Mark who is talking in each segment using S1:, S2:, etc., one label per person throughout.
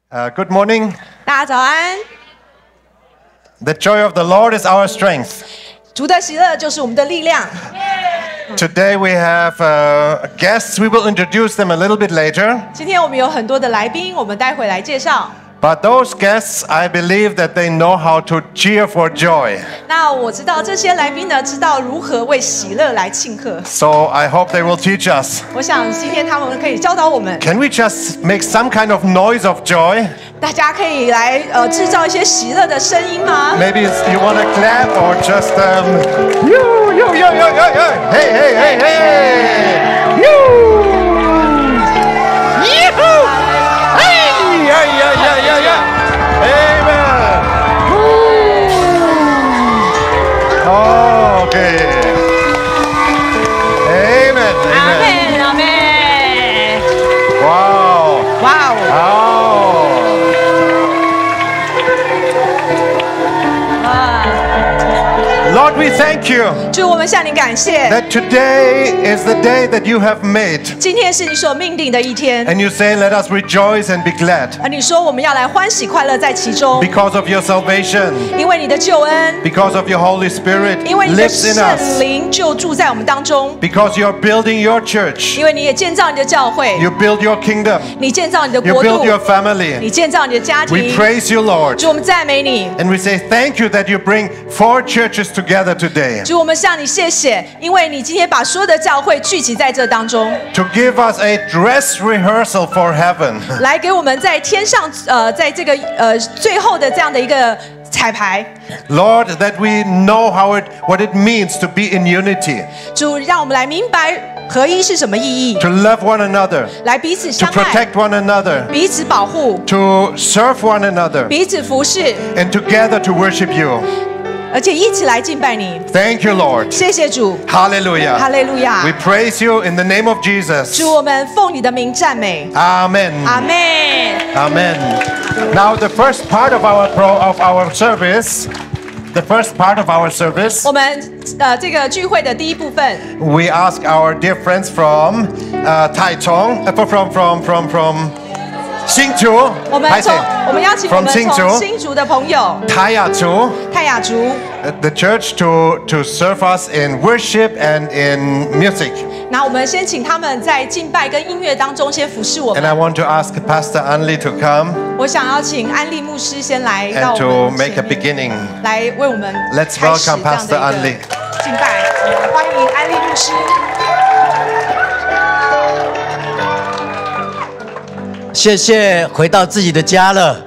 S1: Good morning.
S2: 大家早安。
S1: The joy of the Lord is our strength.
S2: 主的喜乐就是我们的力量。
S1: Today we have guests. We will introduce them a little bit later.
S2: 今天我们有很多的来宾，我们待会来介绍。
S1: But those guests, I believe that they know how to cheer for joy.
S2: 那我知道这些来宾呢，知道如何为喜乐来庆贺。
S1: So I hope they will teach us.
S2: 我想今天他们可以教导我们。
S1: Can we just make some kind of noise of joy?
S2: 大家可以来制造一些喜乐的声音吗？
S1: Maybe you want to clap or just you, hey, hey, hey, hey, you, yee-hoo, hey, yeah. Amen. Okay. Amen.
S2: 阿妹，阿妹。
S1: Wow.
S2: 哇哦！
S1: Oh.
S2: 哇！
S1: Lord, we thank you
S2: 主，我们向你感谢。
S1: that today is the day that you have made.
S2: 今天是你所命定的一天。
S1: And you say, let us rejoice and be glad
S2: 你说我们要来欢喜快乐在其中，
S1: because of your salvation,
S2: 因为你的救恩，
S1: because of your Holy Spirit
S2: 因为你的
S1: lives in
S2: 圣
S1: us,
S2: 灵就住在我们当中，
S1: because you're building your church,
S2: 因为你也建造你的教会，
S1: you build your kingdom,
S2: 你建造你的
S1: you
S2: 国
S1: build
S2: 度，
S1: your family.
S2: 你建造你的家
S1: We
S2: 庭。
S1: praise you, Lord.
S2: 主，我们赞美你。
S1: And we say thank you that you bring 4 churches together today
S2: 主，我们向你谢谢，因为你今天把所有的教会聚集在这当中，
S1: to give us a dress rehearsal for heaven.
S2: 来给我们在天上在这个最后的这样的一个彩排。
S1: Lord, that we know what it means to be in unity,
S2: 主，让我们来明白合一是什么意义，
S1: to love one another,
S2: 来彼此
S1: to
S2: 相爱，
S1: protect one another,
S2: 彼此保护，
S1: to serve one another,
S2: 彼此服侍，
S1: and together to worship you.
S2: 而且一起来敬拜你。
S1: Thank you, Lord.
S2: 谢谢主，
S1: Hallelujah.
S2: 哈利路亚
S1: We。praise you in the name of Jesus.
S2: 主，我们奉你的名赞美。
S1: Amen.
S2: 阿妹。
S1: Amen. Now the first part of our service,
S2: 我们这个聚会的第一部分，
S1: we ask our dear friends from Taichung, from 新竹，
S2: 我们邀请我
S1: from
S2: 们
S1: 新竹
S2: 从新竹的朋友
S1: 泰雅族
S2: 泰雅族，
S1: the church to serve us in worship and in music.
S2: 那我们先请他们在敬拜跟音乐当中先服侍我
S1: And
S2: 们。
S1: I want to ask Pastor Anli to come
S2: 我想要请安利牧师先来到
S1: and
S2: 我
S1: to
S2: 们
S1: make a
S2: 前面，
S1: beginning.
S2: 来为我们
S1: Let's
S2: 开始
S1: welcome
S2: 这样的
S1: Pastor
S2: 一
S1: Anli.
S2: 个敬拜。欢迎安利牧师。
S3: 谢谢，回到自己的家了。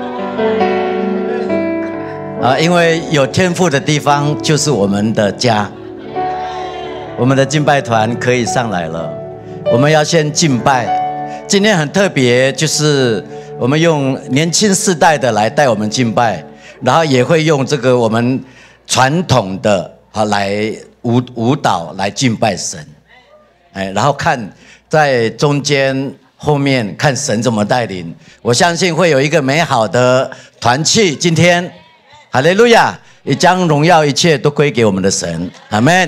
S3: 因为有天父的地方就是我们的家。我们的敬拜团可以上来了，我们要先敬拜。今天很特别，就是我们用年轻世代的来带我们敬拜，然后也会用这个我们传统的来舞蹈来敬拜神。然后看在中间。后面看神怎么带领，我相信会有一个美好的团契。今天，哈利路亚，也将荣耀一切都归给我们的神，阿们。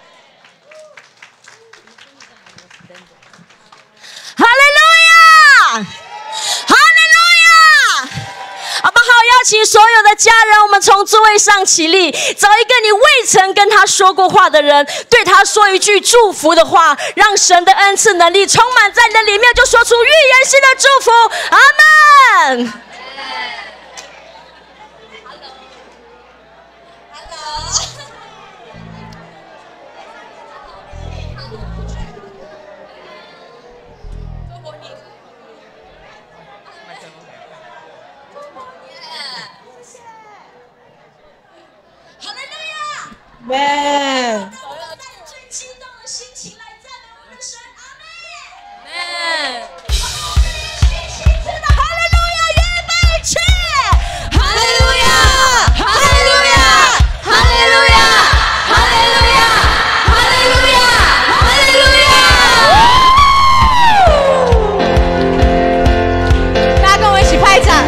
S4: 哈利路亚，哈利路亚，好不好？邀请所有的家人，我们从座位上起立，找一个你未曾跟他说过话的人，对他说一句祝福的话，让神的恩赐能力充满在你的里面，就说出预言性的祝福。阿们。
S2: Amen。
S4: 最激动的心情来赞美我们的神，阿门。哈利路亚，预备起！哈利路亚，哈利路亚，哈利路亚，哈利路亚，哈利路亚，哈利路亚！
S2: 大家跟我一起拍掌。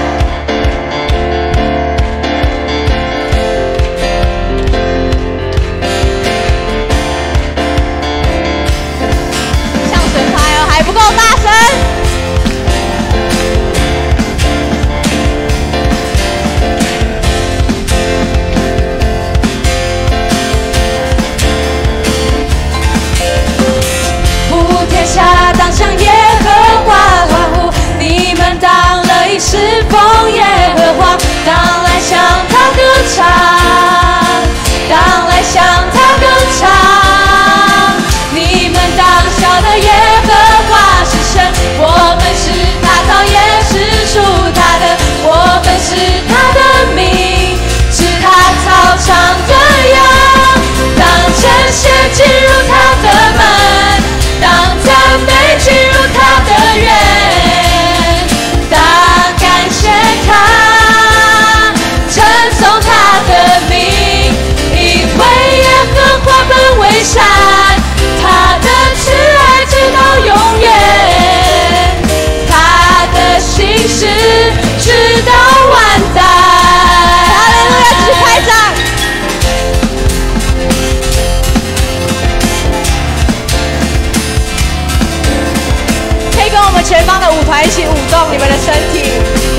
S4: 里侍奉耶和华，当来向他歌唱，当来向他歌唱。你们当晓得耶和华是神，我们是他造，也是属他的，我们是他的名，是他草场的羊。当称谢进入他的门，当赞美进入他的院，当感谢他，称颂他的名，因为耶和华本为善，他的慈爱直到永远，他的信实直到万代。哈利路亚！继续拍掌。可以跟我们前方的舞团一起舞动你们的身体。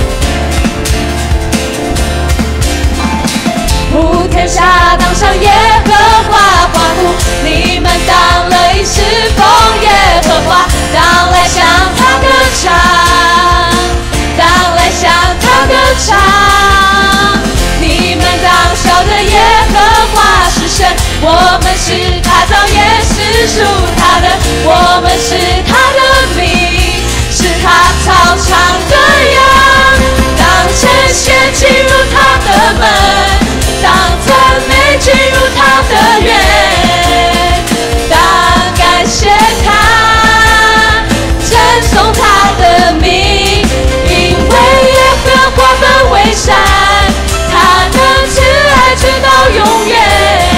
S4: 普天下当向耶和华欢呼，你们当乐意侍奉耶和华，当来向他歌唱，当来向他歌唱。你们当晓得耶和华是神，我们是他造，也是属他的，我们是他的名，是他草场的羊。当称谢进入他的门，当赞美进入他的院，当感谢他，称颂他的名，因为耶和华本为善，他的慈爱直到永远，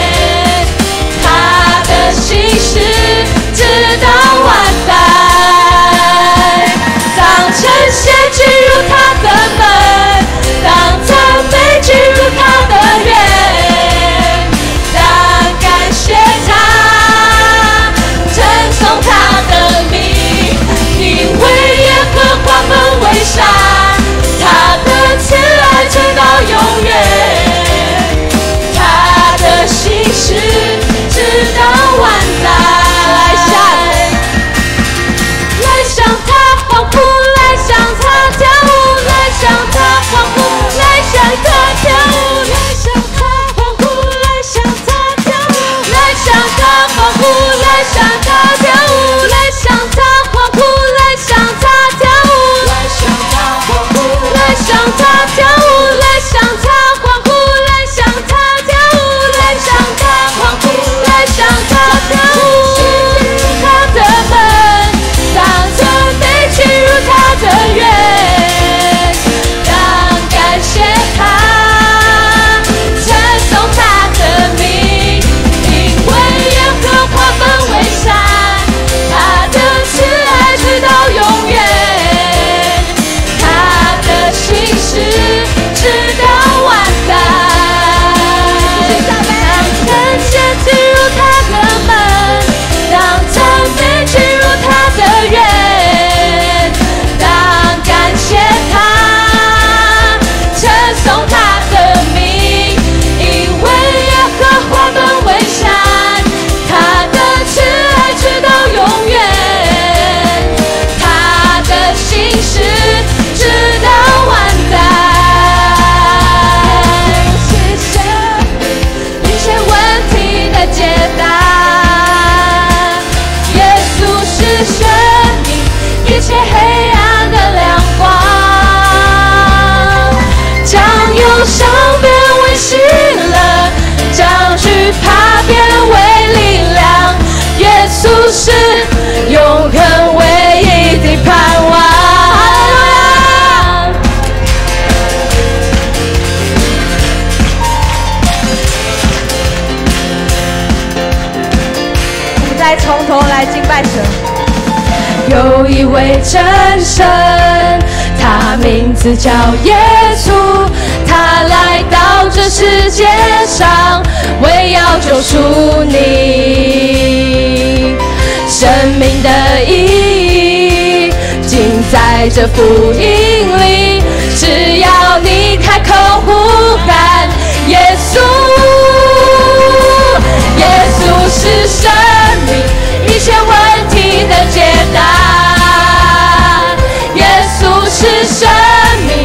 S4: 他的信实直到万代。当称谢进入他的门，当赞美进入他的院，当感谢他，称颂他的名，因为耶和华本为善，他的慈爱直到永远，他的信实直到万代。来向他欢呼，来向他跳舞，来向他欢呼，来向他跳舞，来向他欢呼，来向他跳舞，来向他欢呼，来向他跳舞，来向他欢呼，来向他跳舞，来向他欢呼，来向他跳舞，来向他欢呼，来向他跳舞，来向他欢呼，来向他跳舞。他的门，当赞美进入他的院，当感谢他，称颂他的名，因为耶和华本为善，他的慈爱直到永远，他的信实直到万代。当称谢进入他的门，当赞美进入他的院，当感谢他，称颂他的名，因为耶和华本为善，他的慈爱直到永远，他的信实直到万代。谢谢一切问题的解答，耶稣是生命，一切黑暗的亮光，将忧伤变为喜乐，将惧怕变为力量，耶稣是永恒唯一的盼望。哈利路亚！
S2: 我们再从头来敬拜神。
S4: 有一位真神，他名字叫耶稣，他来到这世界上，为要救赎你。生命的意义尽在这福音里，只要你开口呼喊耶稣，耶稣是生命，一切问题的解答。耶稣是生命，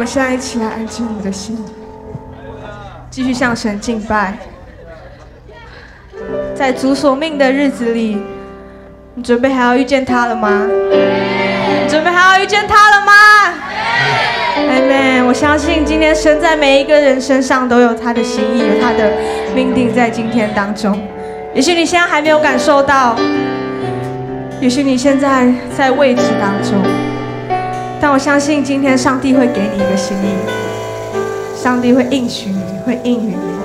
S2: 现在一起来安静你的心，继续向神敬拜。在主所命的日子里，你准备还要遇见他了吗？你准备还要遇见他了吗？Amen。我相信今天神在每一个人身上都有他的心意，有他的命定在今天当中。也许你现在还没有感受到，也许你现在在位置当中，但我相信今天上帝会给你一个心意，上帝会应许你，会应允你。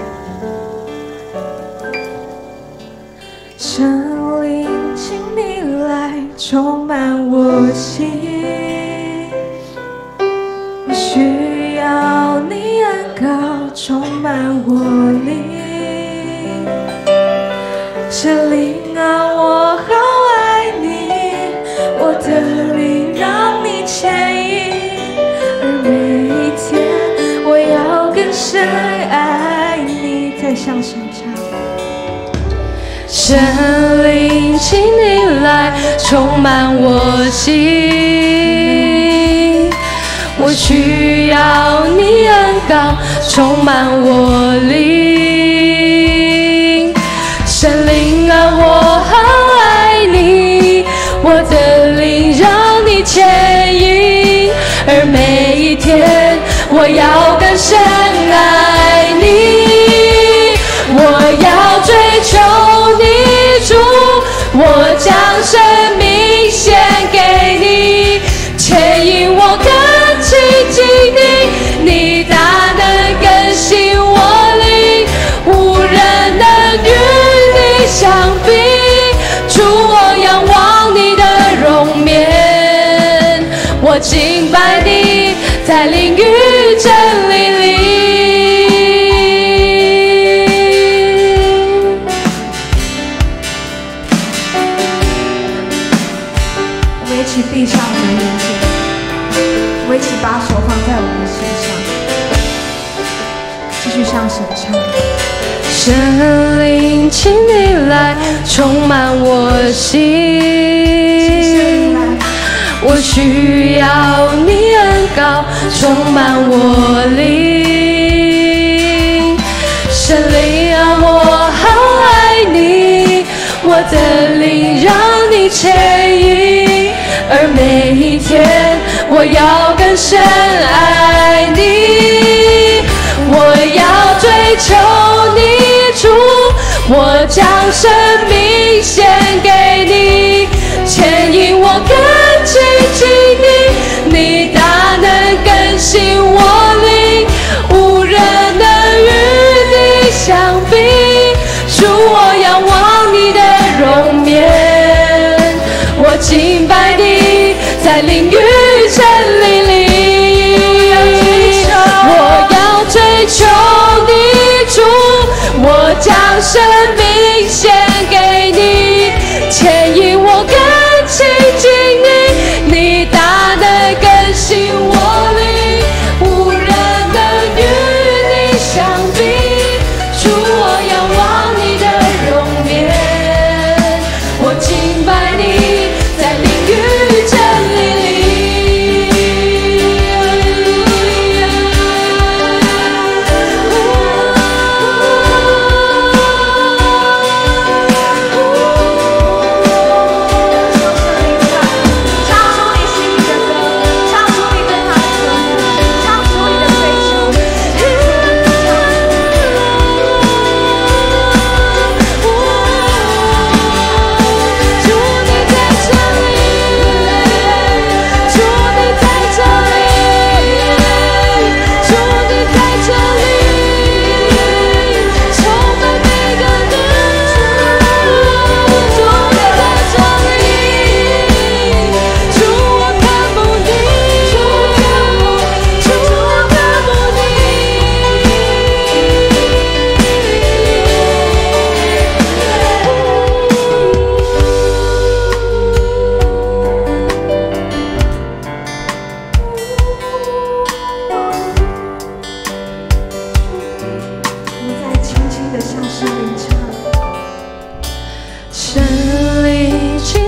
S2: 圣灵，请你来充满我心，我需要你恩膏充满我灵。圣灵啊，我好爱你，我的灵让你牵引，而每一天我要更深爱你。再向神唱。
S4: 圣灵，请你来充满我心，我需要你恩膏充满我灵。圣灵啊，我好爱你，我的灵让你牵引，而每一天我要更深爱你。我要追求你主，我将生命献给你，牵引我更亲近你，你大能更新我灵，无人能与你相比。主，我仰望你的容面，我敬拜你，在灵与真理里。
S2: 一起闭上我们的眼睛，我们一起把手放在我们的心上，继续向神唱。
S4: 圣灵，请你来充满我心，我需要你恩膏充满我灵。圣灵啊，我好爱你，我的灵让你牵引，而每一天我要更深爱你。我要追求你主，我将生命献给你，牵引我更亲近你，你大能更新我灵，无人能与你相比。主，我仰望你的容面，我敬拜你，在灵与真理里。我要追求你主，我将生命献给你，牵引我更亲近你，你大能更新我灵，无人能与你相比。主，我仰望你的容面，我敬拜你，在灵与真理里。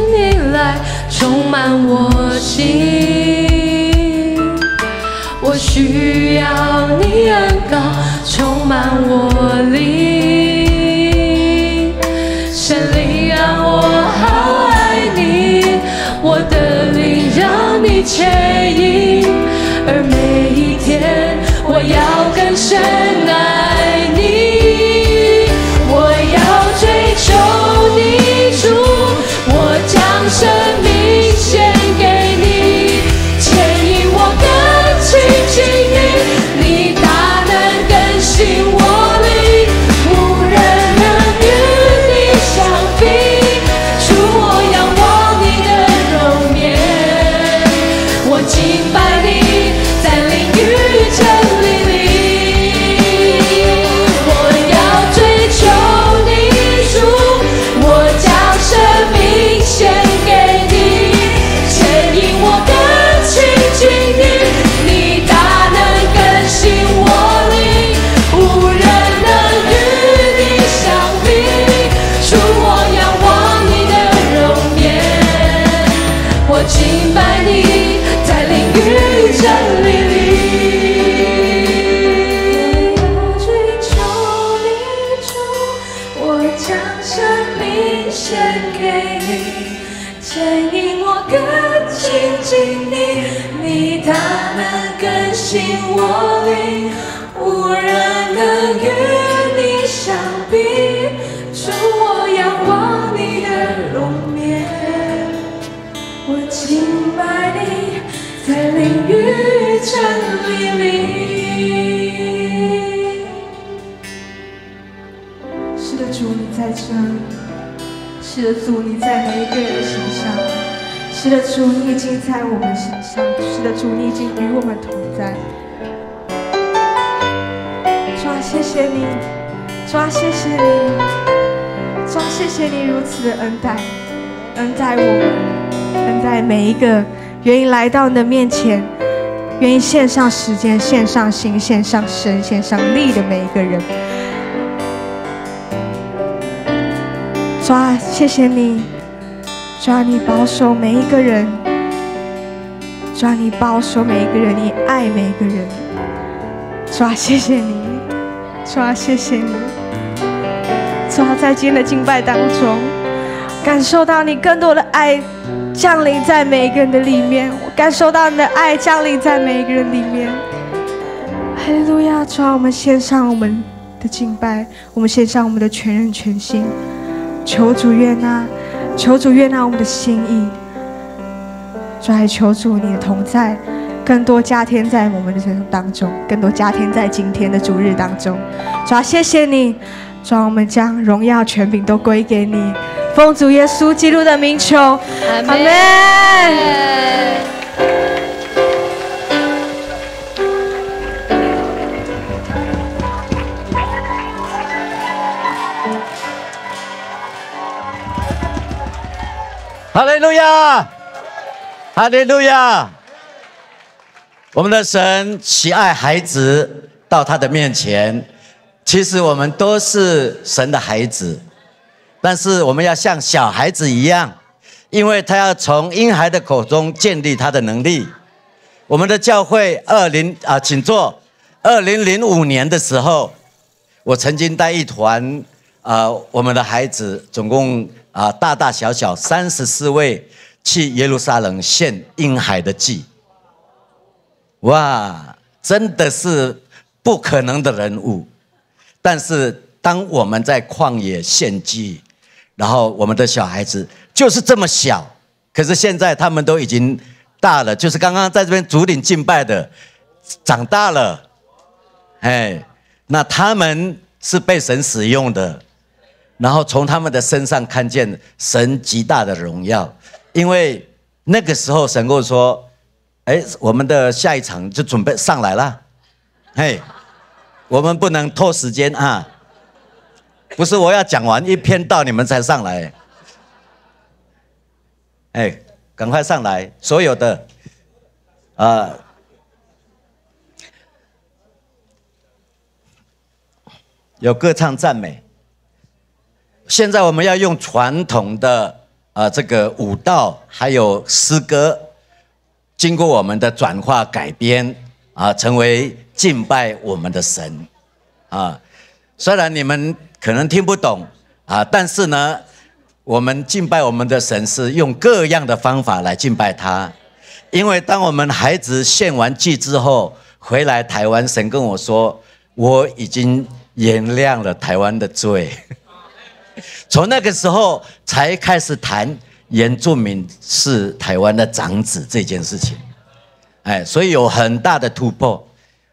S4: 充满我心，我需
S2: 需要你恩膏充满我灵，神灵让我好爱你，我的灵让你牵引，而每一天我要更深爱你，我要追求你主，我将生命献给你，牵引我更亲近你，你大能更新我灵，无人能与你相比，主我仰望你的容颜，我敬拜你，在灵与真理里，我要追求你主，我将生命献给你，牵引我更亲近你，你大能更新我灵，无人能与你相比，主我仰望你的容颜，我敬拜你，在灵与真理里，我追求你主，我将生命献给你，牵引我更亲近你，你大能更新我灵，无人能与你相比，主我仰望你的容颜，我敬拜你，在灵与真理里。是的，主你在这里。是的，主你在每一个人的身上。是的，主你已经在我们身上。是的，主你已经与我们同在。主啊，谢谢你，主啊，谢谢你，主啊，谢谢你如此的恩待，恩待我们，恩待每一个愿意来到你的面前，愿意献上时间、献上心、献上身、献上力的每一个人。主啊，谢谢你，主啊，你保守每一个人，主啊，你保守每一个人，你爱每一个人。主啊，谢谢你，主啊，谢谢你，主啊，在今天的敬拜当中，感受到你更多的爱降临在每一个人的里面，我感受到你的爱降临在每一个人里面。哈利路亚！主啊，我们献上我们的敬拜，我们献上我们的全人全心。求主悦纳，求主悦纳我们的心意。主啊，求主你的同在，更多加添在我们的人生当中，更多加添在今天的主日当中。主啊，谢谢你，主啊，我们将荣耀权柄都归给你，奉主耶稣基督的名求，阿门。
S3: 哈利路亚，哈利路亚！我们的神喜爱孩子到他的面前。其实我们都是神的孩子，但是我们要像小孩子一样，因为他要从婴孩的口中建立他的能力。我们的教会请坐。2005年的时候，我曾经带一团我们的孩子，总共大大小小34位去耶路撒冷献婴孩的祭。哇，真的是不可能的人物。但是当我们在旷野献祭，然后我们的小孩子就是这么小，可是现在他们都已经大了，就是刚刚在这边主领敬拜的长大了。那他们是被神使用的，然后从他们的身上看见神极大的荣耀。因为那个时候神跟我说，我们的下一场就准备上来了，我们不能拖时间啊，不是我要讲完一篇道你们才上来，赶快上来，所有的有歌唱赞美。现在我们要用传统的这个舞蹈还有诗歌，经过我们的转化改编， 成为敬拜我们的神啊。虽然你们可能听不懂但是呢，我们敬拜我们的神是用各样的方法来敬拜他。因为当我们孩子献完祭之后回来台湾，神跟我说，我已经原谅了台湾的罪。从那个时候才开始谈原住民是台湾的长子这件事情，所以有很大的突破。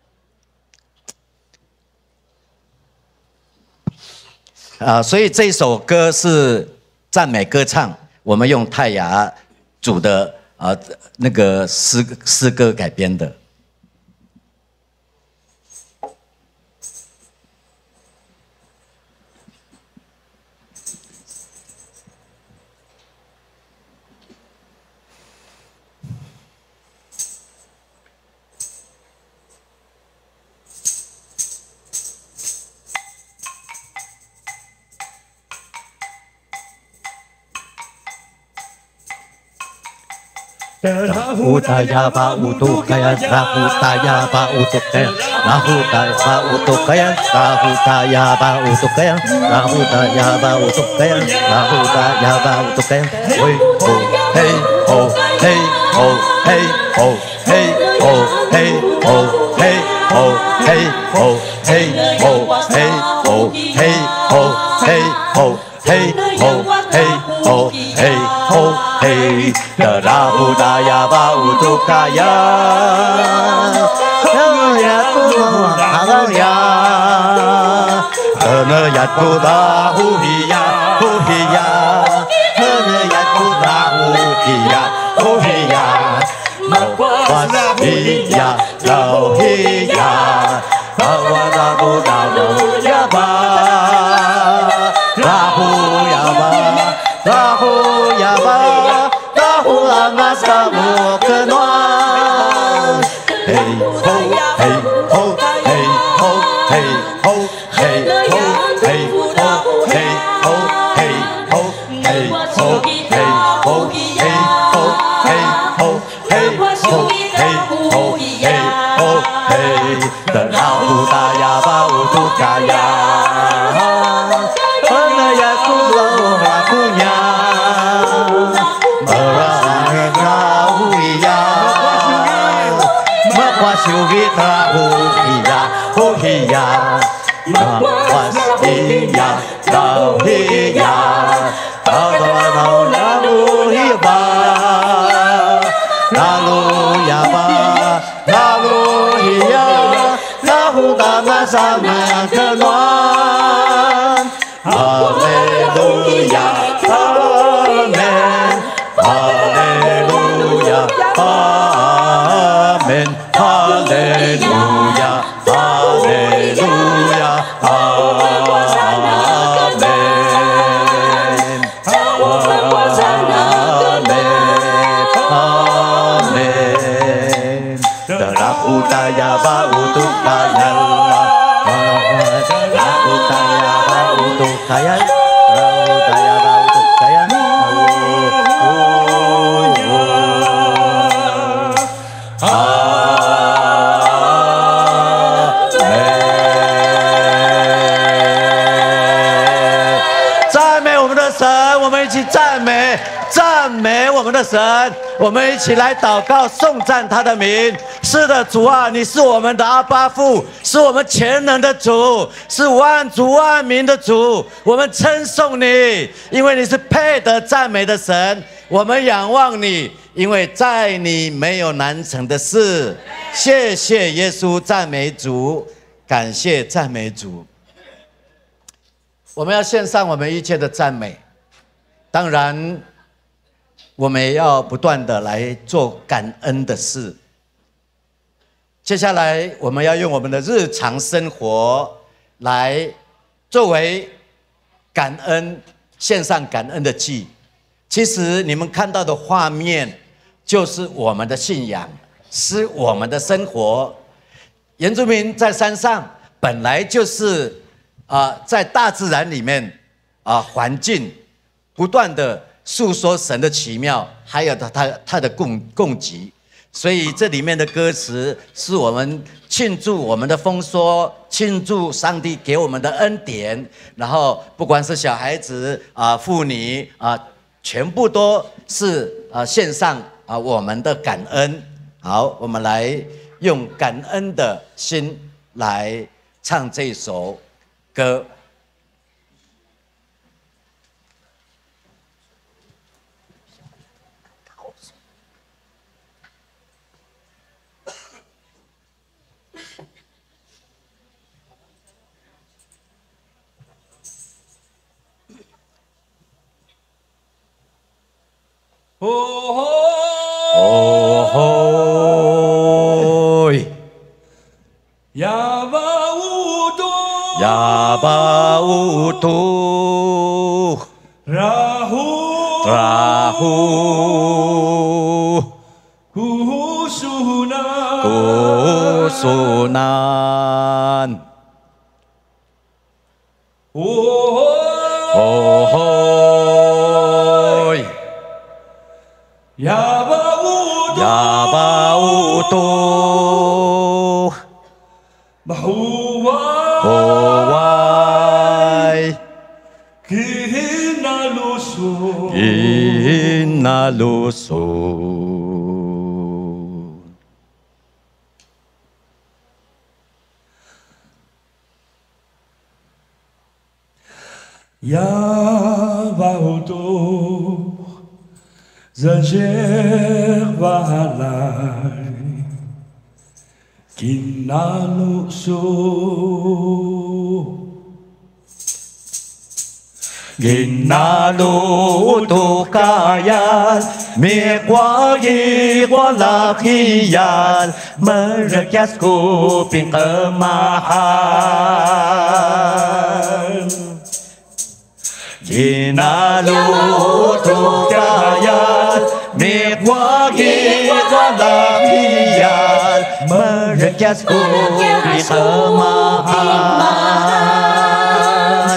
S3: 所以这首歌是赞美歌唱，我们用泰雅族的那个诗歌改编的。Rahudaya ba utukaya, rahudaya ba utukaya, rahudaya ba utukaya, rahudaya ba utukaya, rahudaya ba utukaya, rahudaya ba utukaya. Hey ho, hey ho, hey ho, hey ho, hey ho, hey ho, hey ho, hey ho, hey ho, hey ho, hey ho, hey ho, hey ho, hey ho, hey ho, hey. Rahudaya ba utukaya, Rahudaya, Rahudaya, huhiya, huhiya, Rahudaya, huhiya, huhiya, Mawasiya, lauhiya, Rahudaya ba, Rahudaya ba, Rahudaya ba. Mas kamu kenal, hey ho, hey ho, hey ho, hey ho, hey ho, hey ho, hey ho, hey ho, hey ho, hey ho, hey ho, hey ho, hey ho, hey ho, hey ho, hey. Rahudaya ba utukaya, Rahudaya kulau lakunya. Makwasugita huhiya, huhiya, makwasiya, lauhiya, laluhiba, laluyaba, laluhiya, lahudama sama kenuan. Haleluya, amen, haleluya, amen. Haleluya, haleluya, amen. Amen. Rahudaya ba utukaya, Rahudaya ba utukaya, Rahudaya ba utukaya.我们一起赞美我们的神，我们一起来祷告颂赞他的名。是的，主啊，你是我们的阿爸父，是我们全能的主，是万主万民的主。我们称颂你，因为你是配得赞美的神。我们仰望你，因为在你没有难成的事。谢谢耶稣，赞美主，感谢赞美主。我们要献上我们一切的赞美。当然，我们也要不断的来做感恩的事。接下来，我们要用我们的日常生活来作为感恩，献上感恩的祭。其实你们看到的画面，就是我们的信仰，是我们的生活。原住民在山上本来就是在大自然里面环境。不断的诉说神的奇妙，还有他的供给， 所以这里面的歌词是我们庆祝我们的丰收，庆祝上帝给我们的恩典。然后不管是小孩子妇女全部都是献上我们的感恩。好，我们来用感恩的心来唱这首歌。
S5: 哦吼，亚巴乌多，
S3: 亚巴乌多，
S5: 拉呼，
S3: 拉呼，
S5: 古苏南，
S3: 古苏南，
S5: 哦吼，亚巴乌多，
S3: 亚巴乌多，
S5: 马胡哇，
S3: 哦歪，
S5: 基那鲁苏，
S3: 因那鲁苏，
S5: 亚巴乌多。Zajer valai kinaluso
S3: Ginaluto kayan Mikwagi walakiyan Merekyas kuping kemahan Ginaluto kayan Mikwagi walakiyan Merekyas kuping kemahan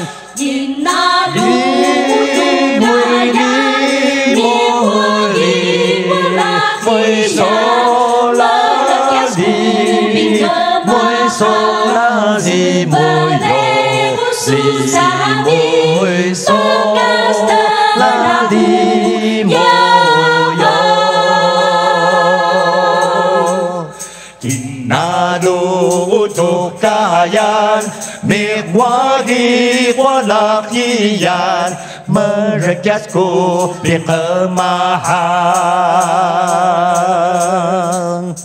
S3: Kayan Mikwagi walakiyan Merekyasku bikemahan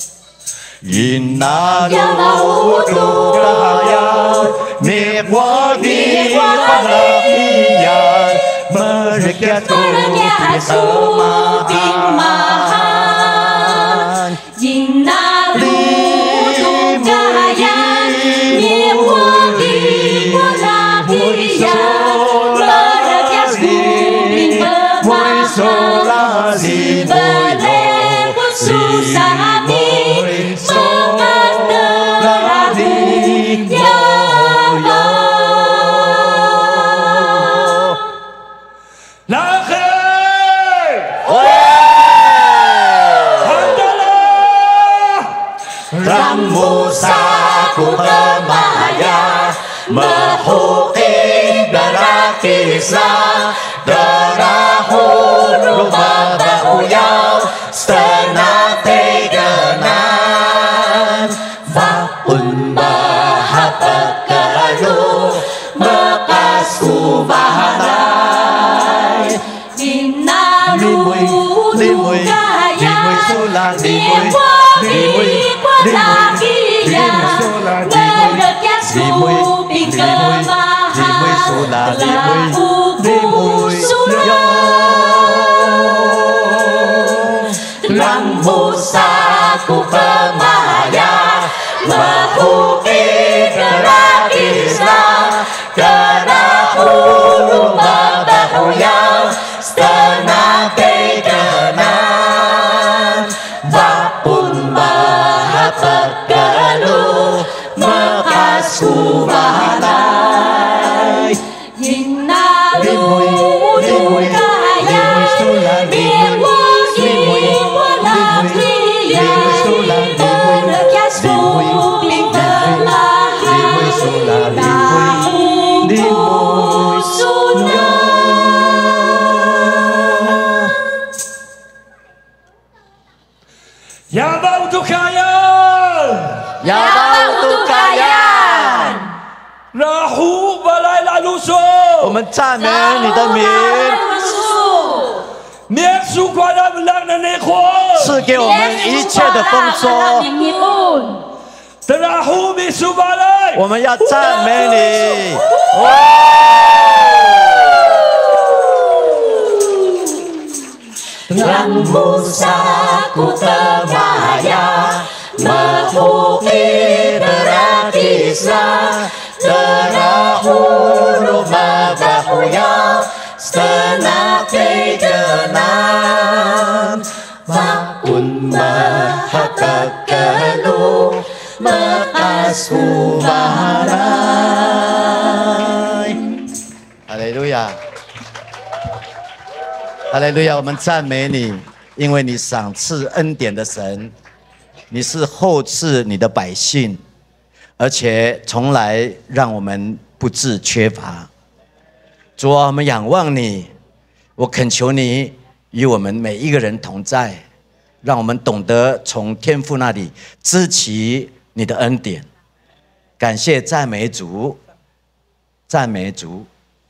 S3: Ginaluto kayan Mikwagi walakiyan Merekyasku bikemahan Mahuki darakisa darahul rumah bahuyau setengah teganan Fakun bahapakalu mekasku bahanai Limui, limui, limui sulah limui Limui, limui, limui sulah limui Limui, limui sulah limui yo Lambusaku kemaya Mahuki kerakisna Kerahulu babahuyau Setengah teganan Vapun bahapakalu Mekasku bahanai Limui, limui, limui sulah limui Limui, limui, 们赞美你的名，赐给我们一切的丰收。我们要赞美你。
S6: Lambu saku temaya Mahuki beratisa Terahulu mabahuya Setelah kegenan Makun mahakakelu Mekasu bahalai
S3: 哈利路亚，哈利路亚！我们赞美你，因为你赏赐恩典的神，你是厚赐你的百姓，而且从来让我们不致缺乏。主啊，我们仰望你，我恳求你与我们每一个人同在，让我们懂得从天父那里知其你的恩典。感谢赞美主，赞美主。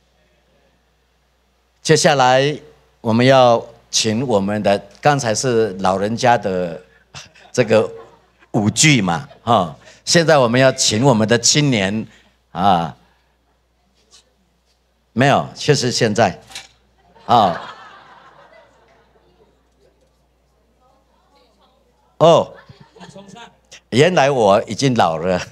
S3: 接下来我们要请我们的，刚才是老人家的这个舞剧嘛，现在我们要请我们的青年啊，没有，确实现在啊，哦，原来我已经老了，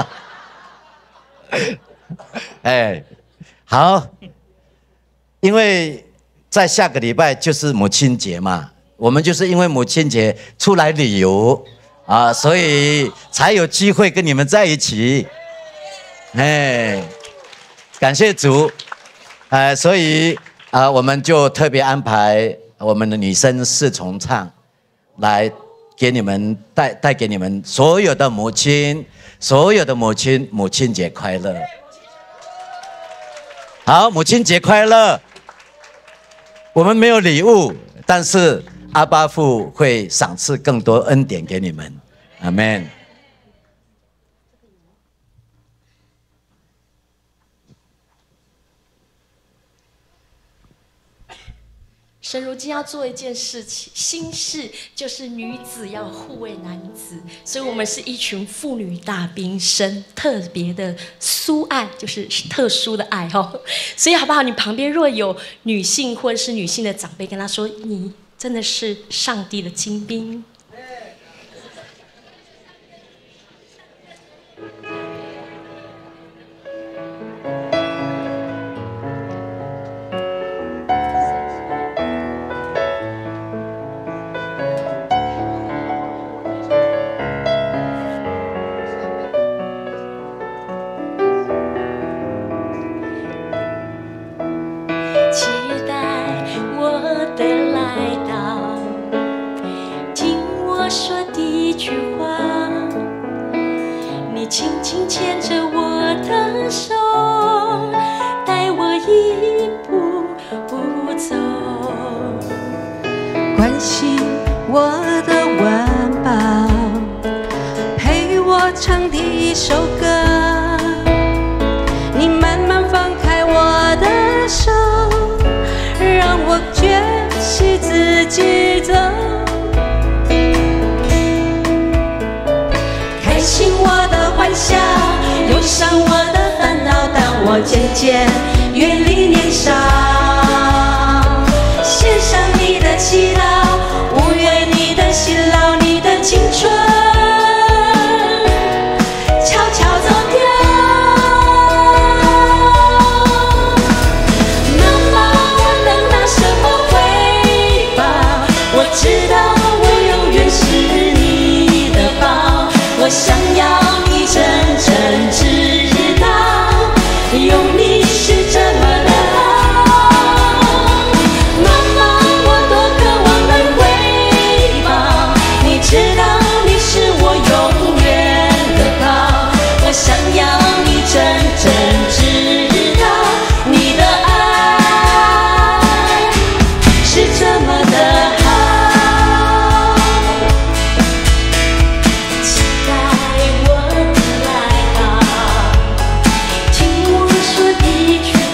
S3: 哎，好。因为在下个礼拜就是母亲节嘛，我们就是因为母亲节出来旅游啊，所以才有机会跟你们在一起。哎，感谢主，所以我们就特别安排我们的女生四重唱，来给你们带给你们所有的母亲，母亲节快乐。好，母亲节快乐！我们没有礼物，但是阿爸父会赏赐更多恩典给你们。阿们。
S4: 神如今要做一件事情，新事，就是女子要护卫男子，所以我们是一群妇女大兵，神特别的苏爱，就是特殊的爱哦。所以好不好？你旁边若有女性或者是女性的长辈，跟他说：“你真的是上帝的精兵。”
S6: 渐渐远离年少，献上你的祈祷，无愿你的辛劳，你的青春悄悄走掉。妈妈，我能拿什么回报？我知道我永远是你的宝，我想要你真正知道。有你是这么的好，妈妈，我多渴望能回报。你知道你是我永远的宝，我想要你真正知道，你的爱是这么的好。期待我的来到。一句话，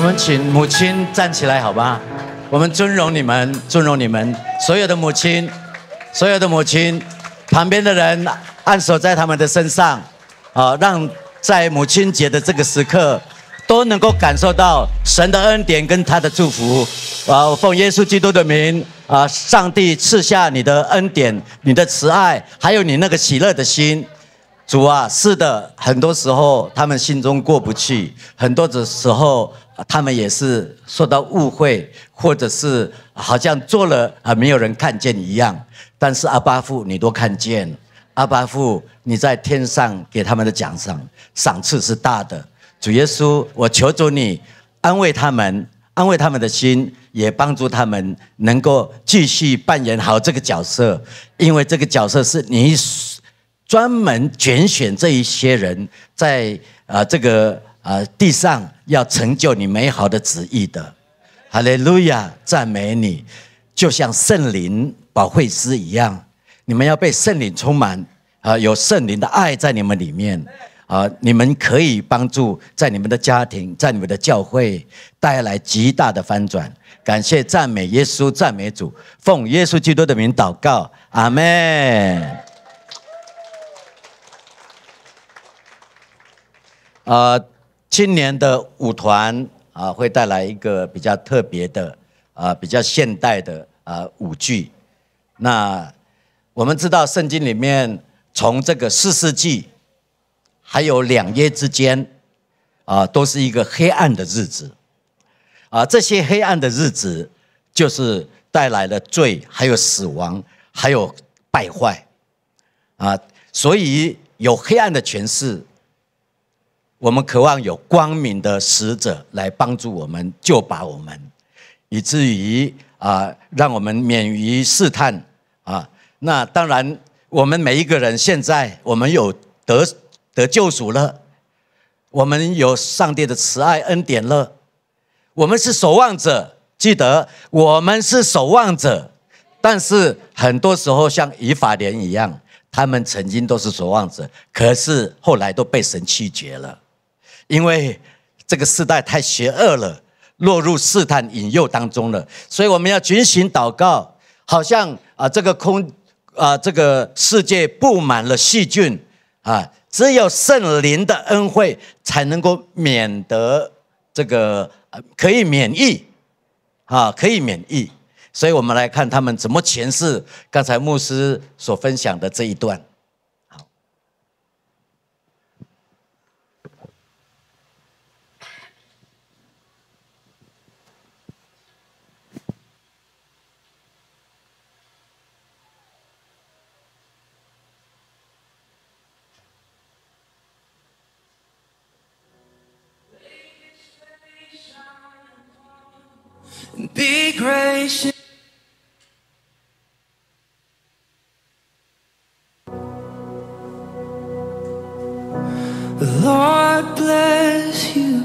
S3: 们请母亲站起来，好吧？我们尊荣你们，尊荣你们，所有的母亲，所有的母亲，旁边的人按手在他们的身上，让在母亲节的这个时刻，都能够感受到神的恩典跟他的祝福。我奉耶稣基督的名，上帝赐下你的恩典、你的慈爱，还有你那个喜乐的心。主啊，是的，很多时候他们心中过不去，很多的时候他们也是受到误会，或者是好像做了没有人看见一样。但是阿爸父你都看见，阿爸父你在天上给他们的奖赏赐是大的。主耶稣，我求主你安慰他们，安慰他们的心，也帮助他们能够继续扮演好这个角色，因为这个角色是你专门拣选这一些人在这个地上要成就你美好的旨意的。哈利路亚，赞美你，就像圣灵保惠师一样，你们要被圣灵充满，有圣灵的爱在你们里面，你们可以帮助在你们的家庭，在你们的教会带来极大的翻转。感谢赞美耶稣，赞美主，奉耶稣基督的名祷告，阿们。今年的舞团会带来一个比较特别的比较现代的舞剧。那我们知道圣经里面从这个4世纪还有2耶之间都是一个黑暗的日子这些黑暗的日子就是带来了罪，还有死亡，还有败坏所以有黑暗的权势，我们渴望有光明的使者来帮助我们，救拔我们，以至于让我们免于试探那当然，我们每一个人现在我们有得救赎了，我们有上帝的慈爱恩典了，我们是守望者。记得我们是守望者，但是很多时候像以法莲一样，他们曾经都是守望者，可是后来都被神弃绝了。因为这个世代太邪恶了，落入试探引诱当中了，所以我们要警醒祷告，好像这个世界布满了细菌只有圣灵的恩惠才能够免得这个可以免疫可以免疫。所以我们来看他们怎么诠释刚才牧师所分享的这一段。
S7: Be gracious. The Lord bless you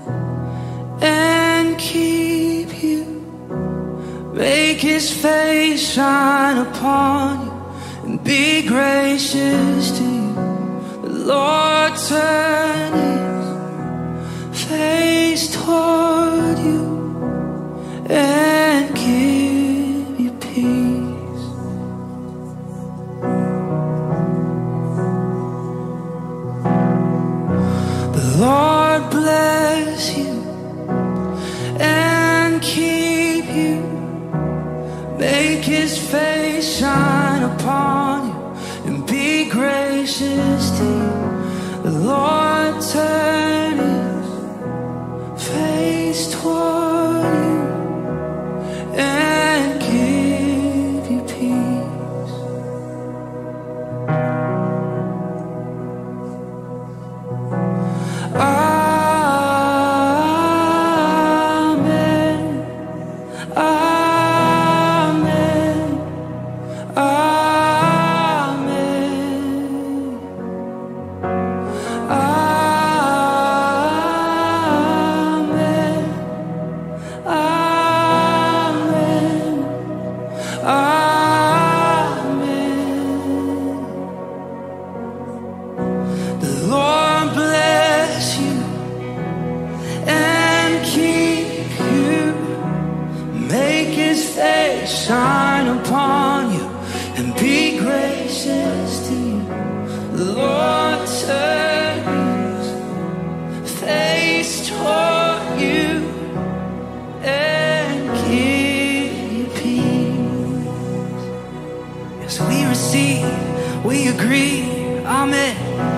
S7: and keep you. Make His face shine upon you and be gracious to you. The Lord turn His face toward you and give you peace. The Lord bless you and keep you. Make His face shine upon you and be gracious to you. The Lord turn His face toward you and give you peace. Amen. Amen. Amen. Amen. face shine upon you and be gracious to you. The Lord turn his face toward you and give you peace. Yes, we receive, we agree. Amen.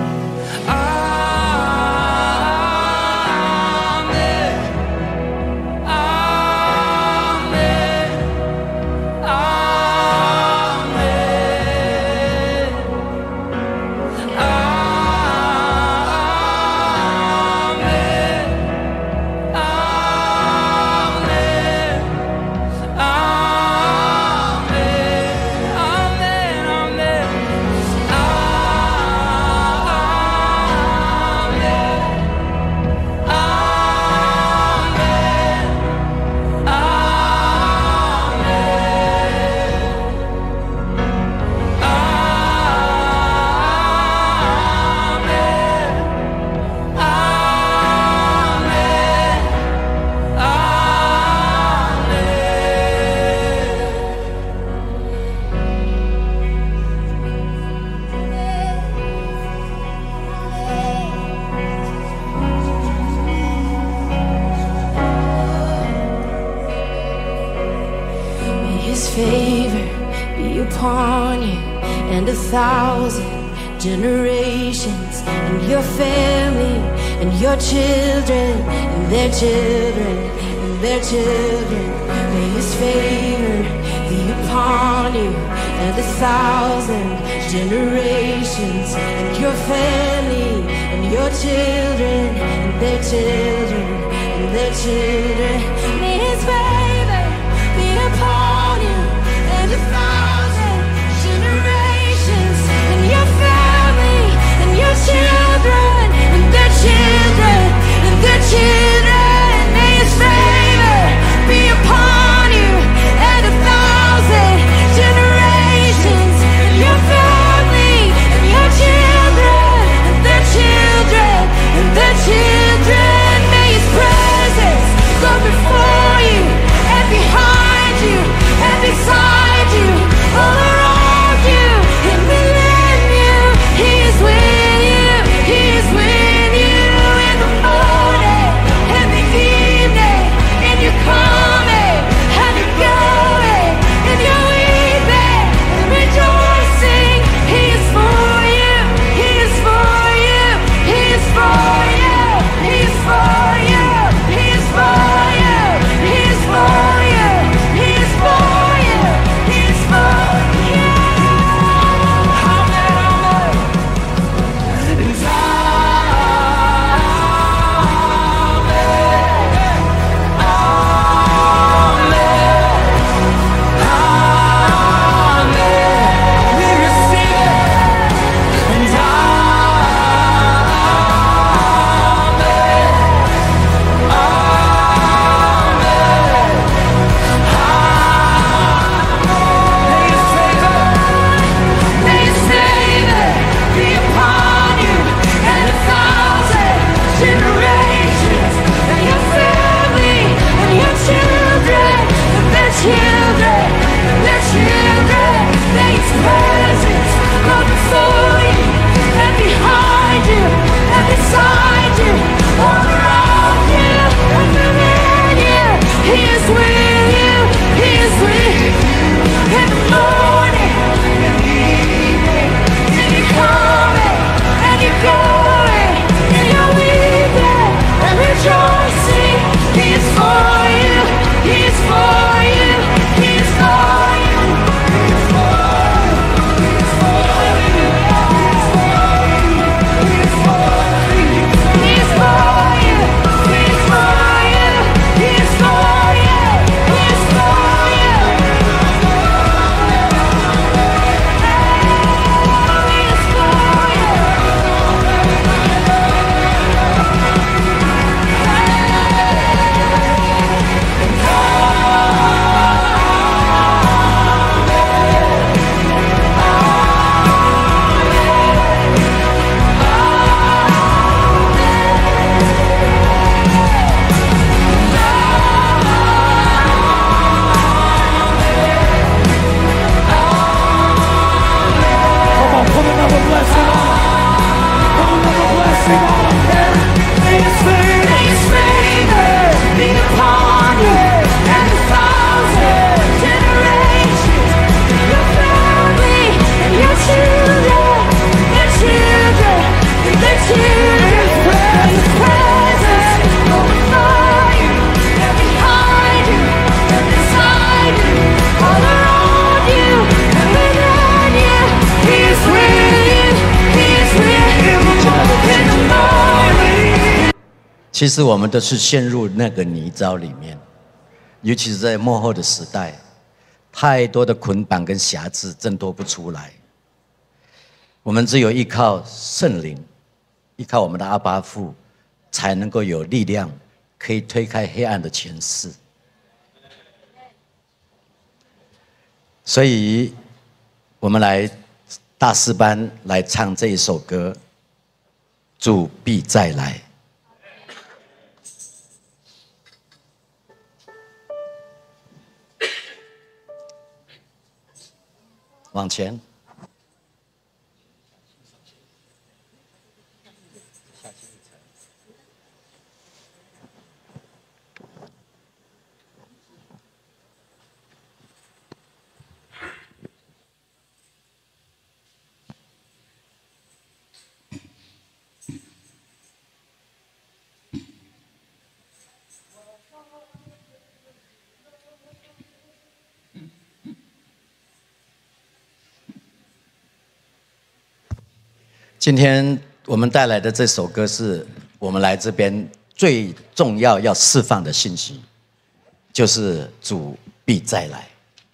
S6: Generations and your family and your children and their children and their children. May his favor be upon you and 1,000 generations and your family and your children and their children and their children. May his favor be upon you and 1,000 generations and your family and your children and their children and their children. May his favor be upon you and 1,000 generations and your family and your children and their children and their children. May his presence go before you and behind you and beside you, all around you and within you. He is with you, he is with you in the morning and the evening, in your coming and your going, in your weeping and rejoicing. He is for you, he is for you, he is for you, he is for you, he is for you, he is for you, he is for you, he is for you. He is for you, he is for you, he
S3: 其实我们都是陷入那个泥沼里面，尤其是在末后的时代，太多的捆绑跟辖制挣脱不出来。我们只有依靠圣灵，依靠我们的阿爸父，才能够有力量，可以推开黑暗的权势。所以，我们来大诗班来唱这一首歌，主必再来。往前。今天我们带来的这首歌是我们来这边最重要要释放的信息，就是主必再来。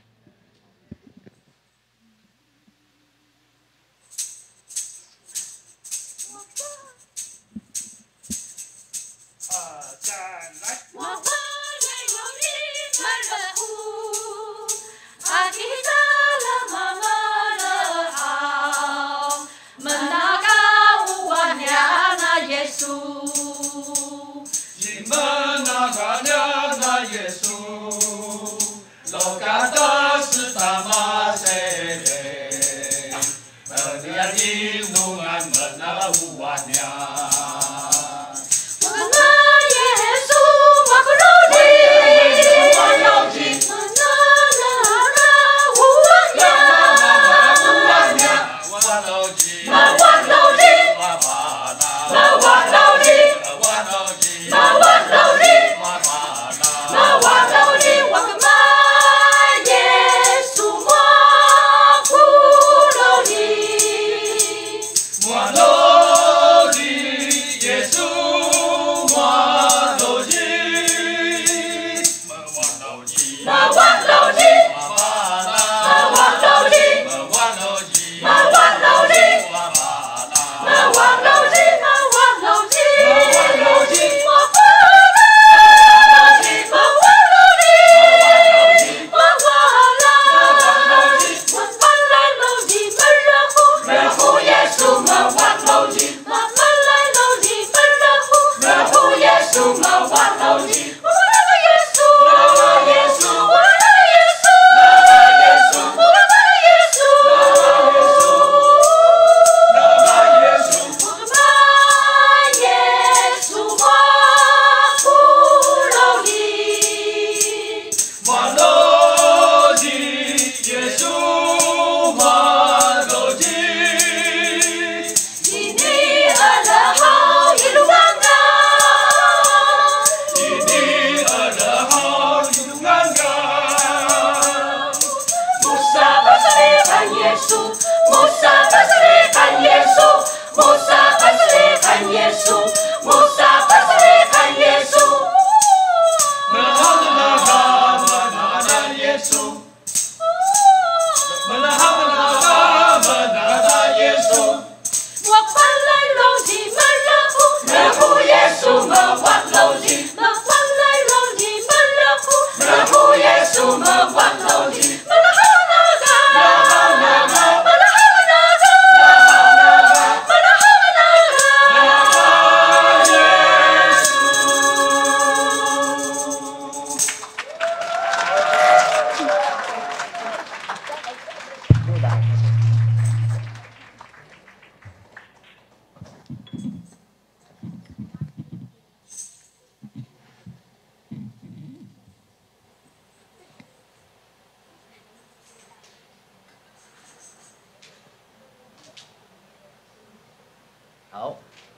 S3: 好，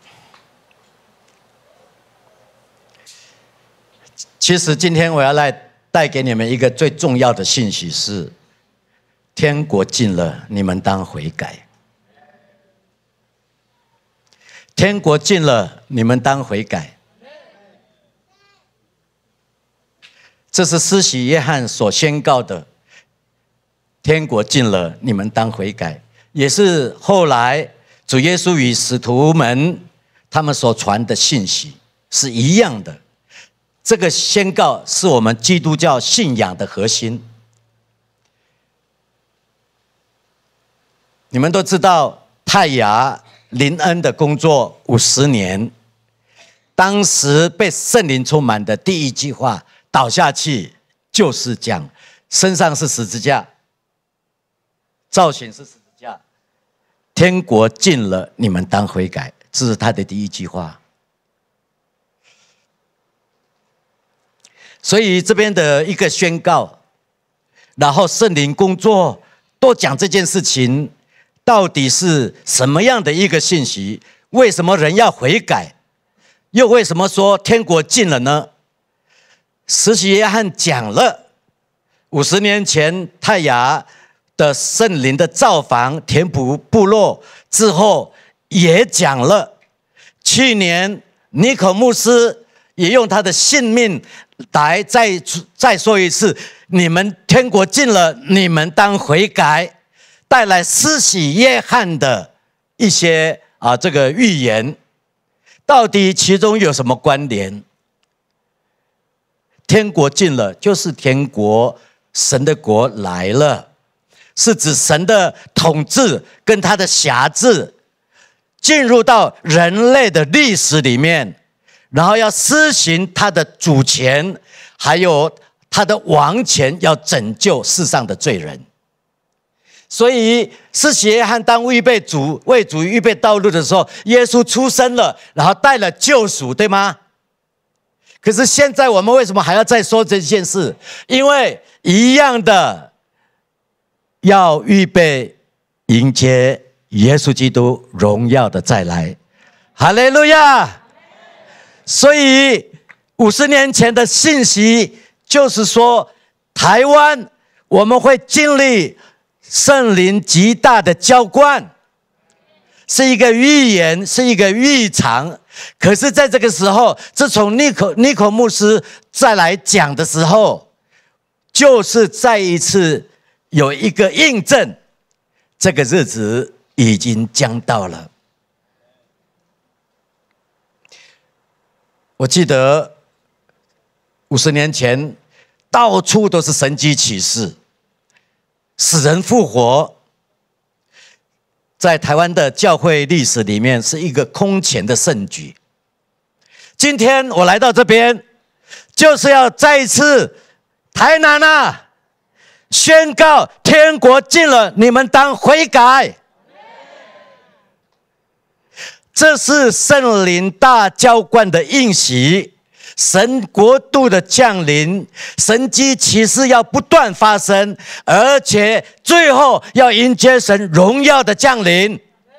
S3: 其实今天我要来带给你们一个最重要的信息是：天国近了，你们当悔改。天国近了，你们当悔改。 这是施洗约翰所宣告的，天国近了，你们当悔改，也是后来主耶稣与使徒们他们所传的信息是一样的。这个宣告是我们基督教信仰的核心。你们都知道泰雅林恩的工作50年，当时被圣灵充满的第一句话倒下去就是讲，身上是十字架，造型是十字架，天国近了，你们当悔改，这是他的第一句话。所以这边的一个宣告，然后圣灵工作，多讲这件事情，到底是什么样的一个信息？为什么人要悔改？又为什么说天国近了呢？施洗约翰讲了50年前泰雅的圣灵的造访田埔部落之后，也讲了。去年尼可牧师也用他的性命来再说一次，你们天国近了，你们当悔改，带来施洗约翰的一些这个预言，到底其中有什么关联？天国近了，就是天国，神的国来了，是指神的统治跟他的辖制进入到人类的历史里面，然后要施行他的主权，还有他的王权，要拯救世上的罪人。所以施洗约翰当为主预备道路的时候，耶稣出生了，然后带了救赎，对吗？可是现在我们为什么还要再说这件事？因为一样的，要预备迎接耶稣基督荣耀的再来。哈利路亚！所以50年前的信息就是说，台湾我们会经历圣灵极大的浇灌，是一个预言，是一个预尝。可是在这个时候，自从尼可牧师再来讲的时候，就是再一次有一个印证，这个日子已经将到了。我记得50年前到处都是神迹奇事，死人复活，在台湾的教会历史里面是一个空前的盛举。今天我来到这边，就是要再一次台南宣告天国近了，你们当悔改。这是圣灵大浇灌的应许，神国度的降临，神迹奇事要不断发生，而且最后要迎接神荣耀的降临。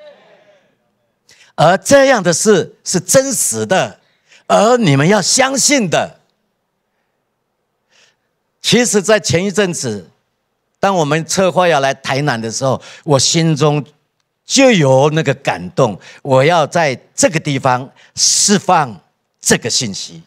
S3: 而这样的事是真实的，而你们要相信的。其实在前一阵子，当我们策划要来台南的时候，我心中就有那个感动，我要在这个地方释放这个信息。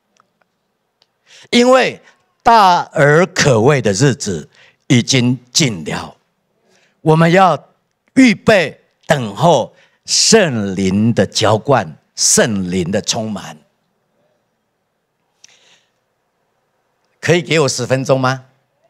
S3: 因为大而可畏的日子已经近了，我们要预备等候圣灵的浇灌，圣灵的充满。可以给我10分钟吗？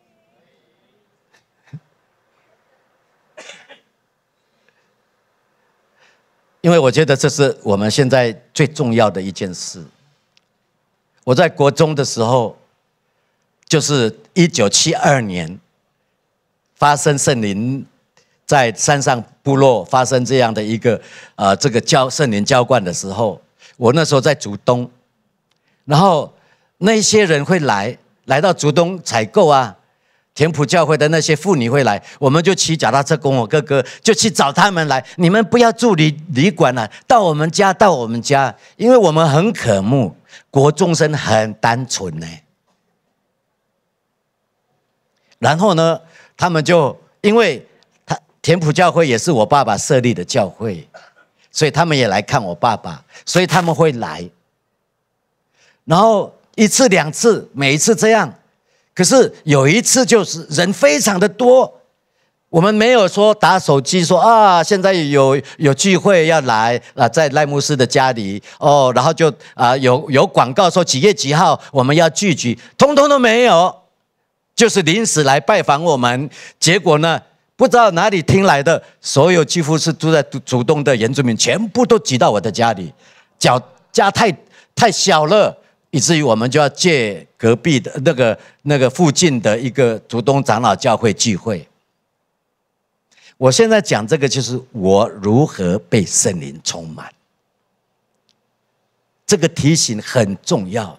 S3: 因为我觉得这是我们现在最重要的一件事。我在国中的时候，就是1972年发生圣灵在山上部落发生这样的一个这个圣灵浇灌的时候，我那时候在竹东，然后那些人会来到竹东采购田埔教会的那些妇女会来，我们就骑脚踏车跟我哥哥就去找他们来，你们不要住旅馆了，到我们家，因为我们很渴慕，国中生很单纯呢。然后呢，他们就因为田埔教会也是我爸爸设立的教会，所以他们也来看我爸爸，所以他们会来。然后1次2次，每一次这样， 可是有一次就是人非常的多，我们没有说打手机说啊，现在有聚会要来啊，在赖牧师的家里哦，然后就有广告说几月几号我们要聚集，通通都没有，就是临时来拜访我们。结果呢，不知道哪里听来的，所有几乎是住在主东的原住民，全部都挤到我的家里，家太小了，以至于我们就要借隔壁的那个附近的一个主东长老教会聚会。我现在讲这个，就是我如何被圣灵充满。这个提醒很重要。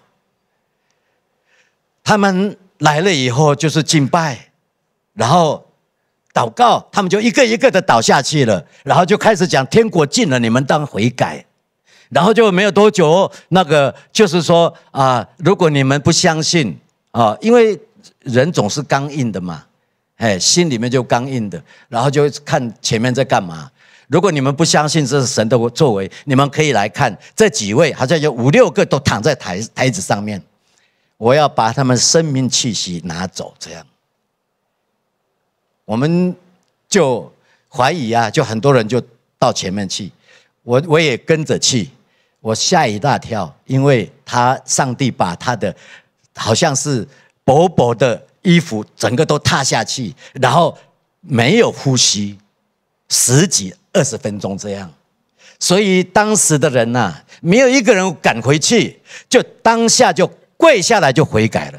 S3: 他们来了以后就是敬拜，然后祷告，他们就一个一个的倒下去了，然后就开始讲天国近了，你们当悔改。然后就没有多久，那个就是说如果你们不相信因为人总是刚硬的嘛。心里面就刚硬的，然后就看前面在干嘛。如果你们不相信这是神的作为，你们可以来看这几位，好像有5、6个都躺在台子上面。我要把他们生命气息拿走，这样我们就怀疑就很多人就到前面去，我也跟着去，我吓一大跳，因为上帝把他的好像是薄薄的衣服整个都踏下去，然后没有呼吸，10几20分钟这样。所以当时的人没有一个人敢回去，就当下就跪下来就悔改了，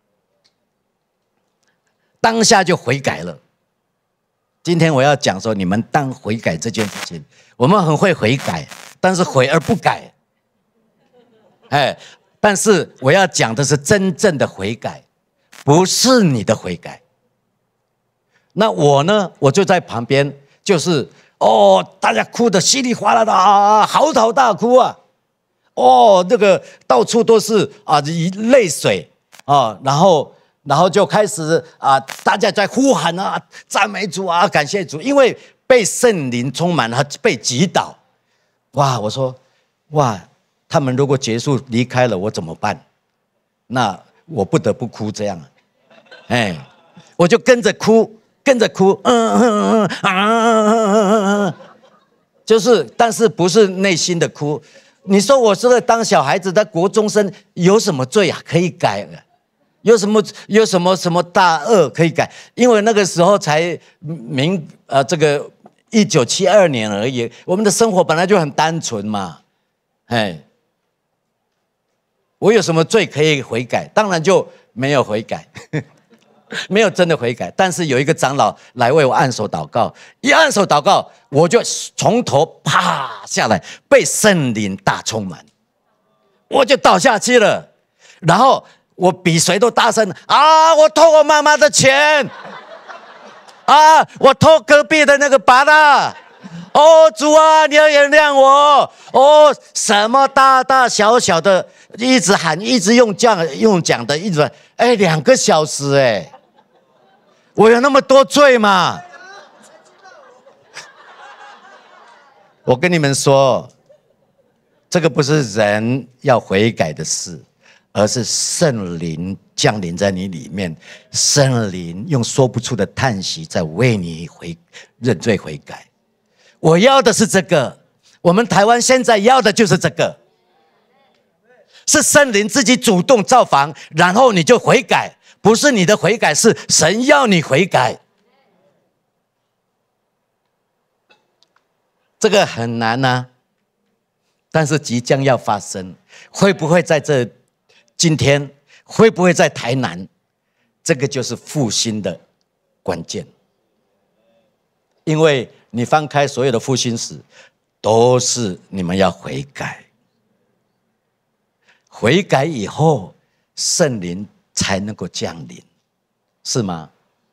S3: 当下就悔改了。今天我要讲说，你们当悔改这件事情，我们很会悔改，但是悔而不改。但是我要讲的是真正的悔改，不是你的悔改。那我呢，我就在旁边，就是大家哭得稀里哗啦的嚎啕大哭那个到处都是泪水然后就开始大家在呼喊赞美主感谢主，因为被圣灵充满了，被击倒。我说他们如果结束离开了，我怎么办？那我不得不哭这样我就跟着哭，就是但是不是内心的哭。你说我这个当小孩子的国中生有什么罪可以改？有什么大恶可以改？因为那个时候才这个1972年而已，我们的生活本来就很单纯嘛。我有什么罪可以悔改？当然就没有悔改。没有真的悔改。但是有一个长老来为我按手祷告，一按手祷告，我就从头啪下来，被圣灵大充满，我就倒下去了。然后我比谁都大声我偷我妈妈的钱我偷隔壁的那个拔的主啊，你要原谅我什么大大小小的一直喊，一直用讲的，一直2个小时我有那么多罪吗？我跟你们说，这个不是人要悔改的事，而是圣灵降临在你里面，圣灵用说不出的叹息在为你认罪悔改。我要的是这个，我们台湾现在要的就是这个，是圣灵自己主动造访，然后你就悔改，不是你的悔改，是神要你悔改。这个很难但是即将要发生，会不会在今天，会不会在台南？这个就是复兴的关键。因为你翻开所有的复兴史，都是你们要悔改，悔改以后，圣灵才能够降临，是吗？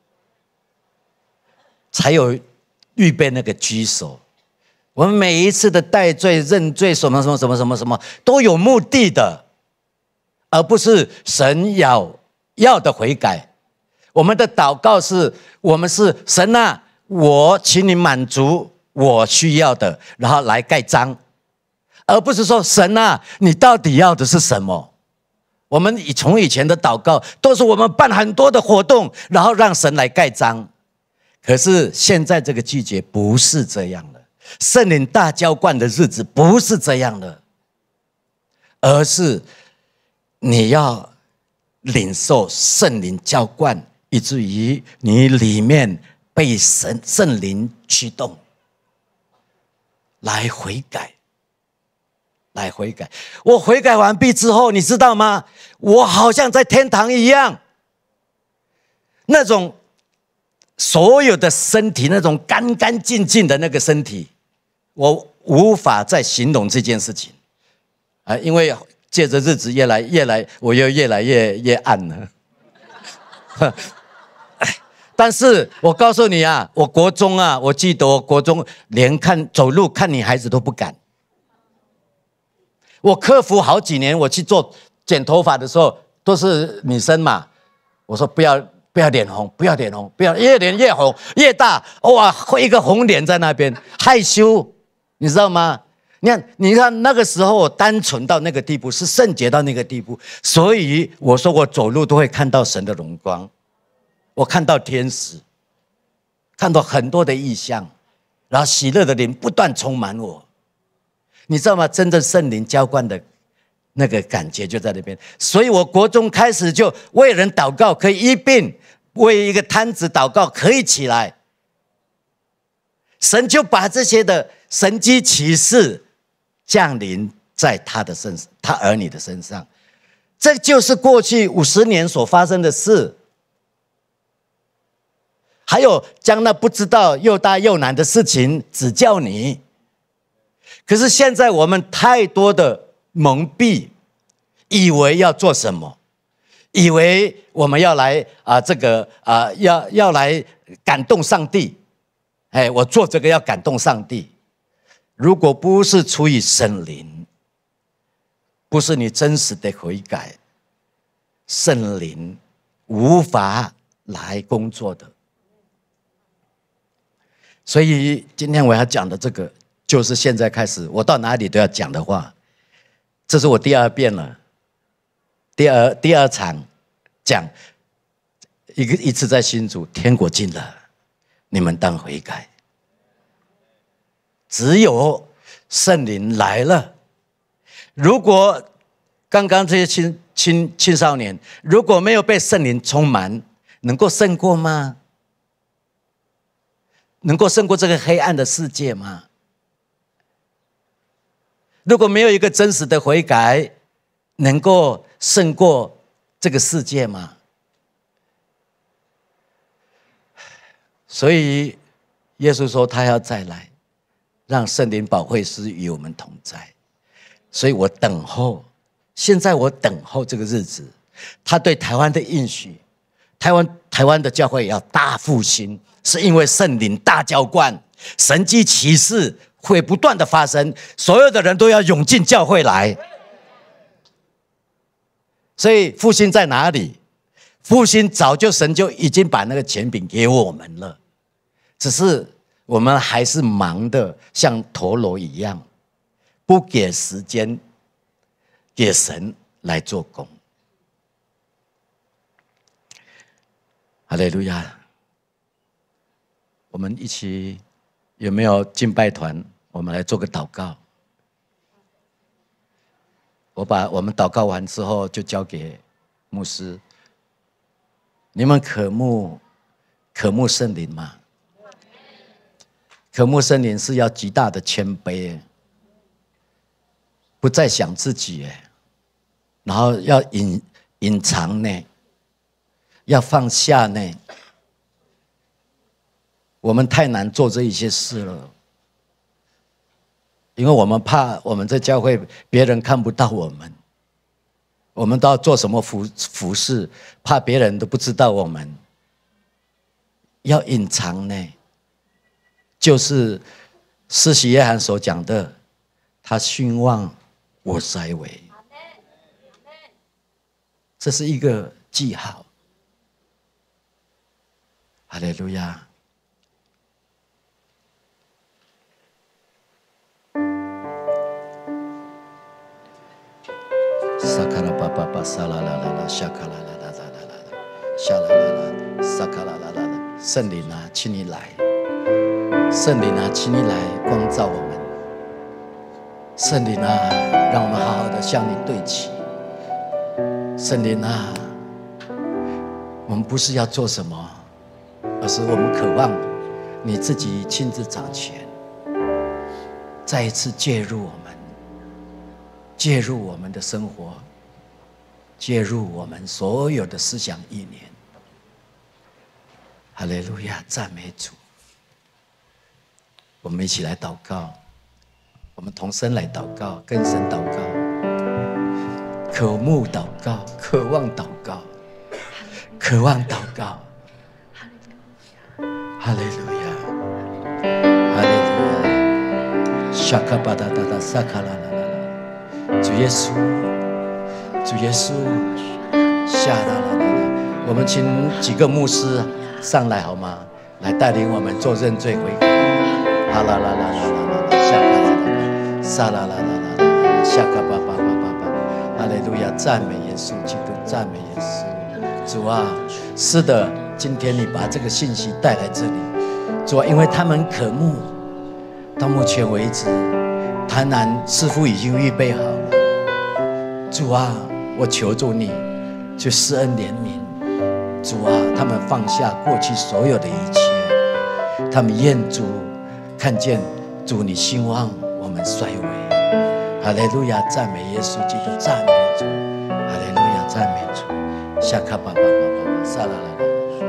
S3: 才有预备那个居所。我们每一次的代罪、认罪，什么都有目的的，而不是神要的悔改。我们的祷告是，我们是神我请你满足我需要的，然后来盖章，而不是说神你到底要的是什么？ 我们从以前的祷告都是我们办很多的活动，然后让神来盖章。可是现在这个季节不是这样了，圣灵大浇灌的日子不是这样了，而是你要领受圣灵浇灌，以至于你里面被圣灵驱动，来悔改，来悔改。我悔改完毕之后，你知道吗？我好像在天堂一样，那种所有的身体，那种干干净净的那个身体，我无法再形容这件事情啊！因为借着日子越来，我又越来越暗了。但是我告诉你啊，我国中啊，我记得我国中连走路看女孩子都不敢。我克服好几年，我去做剪头发的时候，都是女生嘛，我说不要脸红，不要脸红，不要越脸越红越大，哇，会一个红脸在那边，害羞，你知道吗？你看那个时候我单纯到那个地步，是圣洁到那个地步，所以我说我走路都会看到神的荣光，我看到天使，看到很多的异象，然后喜乐的灵不断充满我，你知道吗？真正圣灵浇灌的那个感觉就在那边。所以我国中开始就为人祷告可以医病，为一个瘫子祷告可以起来，神就把这些的神迹奇事降临在他儿女的身上。这就是过去50年所发生的事。还有将那不知道又大又难的事情指教你。可是现在我们太多的蒙蔽，以为要做什么，以为我们要来要来感动上帝。我做这个要感动上帝。如果不是出于圣灵，不是你真实的悔改，圣灵无法来工作的。所以今天我要讲的这个，就是现在开始我到哪里都要讲的话。这是我第2遍了，第二场讲一次在新竹，天国近了，你们当悔改。只有圣灵来了。如果刚刚这些青少年如果没有被圣灵充满，能够胜过吗？能够胜过这个黑暗的世界吗？如果没有一个真实的悔改，能够胜过这个世界吗？所以耶稣说他要再来，让圣灵保惠师与我们同在。所以我等候，现在我等候这个日子，他对台湾的应许，台湾的教会也要大复兴，是因为圣灵大浇灌，神迹奇事会不断的发生，所有的人都要涌进教会来。所以复兴在哪里？复兴早就神就已经把那个权柄给我们了，只是我们还是忙的像陀螺一样，不给时间给神来做工。哈利路亚！我们一起有没有敬拜团？我们来做个祷告。我们祷告完之后，就交给牧师。你们渴慕圣灵吗？渴慕圣灵是要极大的谦卑，不再想自己，然后要隐藏呢，要放下呢。我们太难做这一些事了，因为我们怕我们在教会别人看不到我们，我们都要做什么服事，怕别人都不知道我们，要隐藏呢。就是施洗约翰所讲的，他兴旺，我衰微，这是一个记号。哈利路亚！萨卡拉巴巴巴巴萨拉拉拉拉夏卡拉拉拉拉拉拉夏拉拉拉萨卡拉拉拉拉，圣灵啊，请你来，圣灵啊，请你来光照我们，圣灵啊，让我们好好的向你对齐，圣灵啊，我们不是要做什么，而是我们渴望你自己亲自掌权，再一次介入我们，介入我们的生活，介入我们所有的思想意念。哈利路亚，赞美主！我们一起来祷告，我们同声来祷告，跟神祷告，渴慕祷告，渴望祷告，渴望祷告。哈利路亚，哈利路亚，沙卡巴达达达萨卡拉拉拉拉，主耶稣，主耶稣，下啦啦啦啦！我们请几个牧师上来好吗？来带领我们做认罪悔改。哈啦啦啦啦啦啦，下卡啦啦，萨啦啦啦啦啦，下卡巴巴巴巴巴，哈利路亚，赞美耶稣基督，赞美耶稣。主啊，是的，今天你把这个信息带来这里，主啊，因为他们渴慕，到目前为止，台南师父已经预备好了。主啊，我求助你，去施恩怜悯。主啊，他们放下过去所有的一切，他们愿主看见主，你兴旺我们衰微。哈利路亚，赞美耶稣基督，赞美主。哈利路亚，赞美主。下卡巴巴巴巴巴，萨拉拉拉。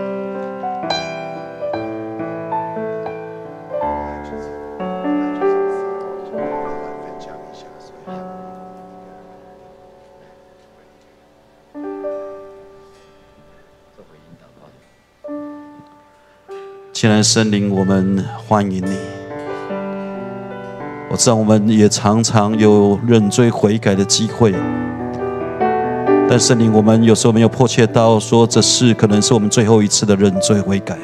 S8: 亲爱的圣灵，我们欢迎你。我知道我们也常常有认罪悔改的机会，但圣灵，我们有时候没有迫切到说这事可能是我们最后一次的认罪悔改。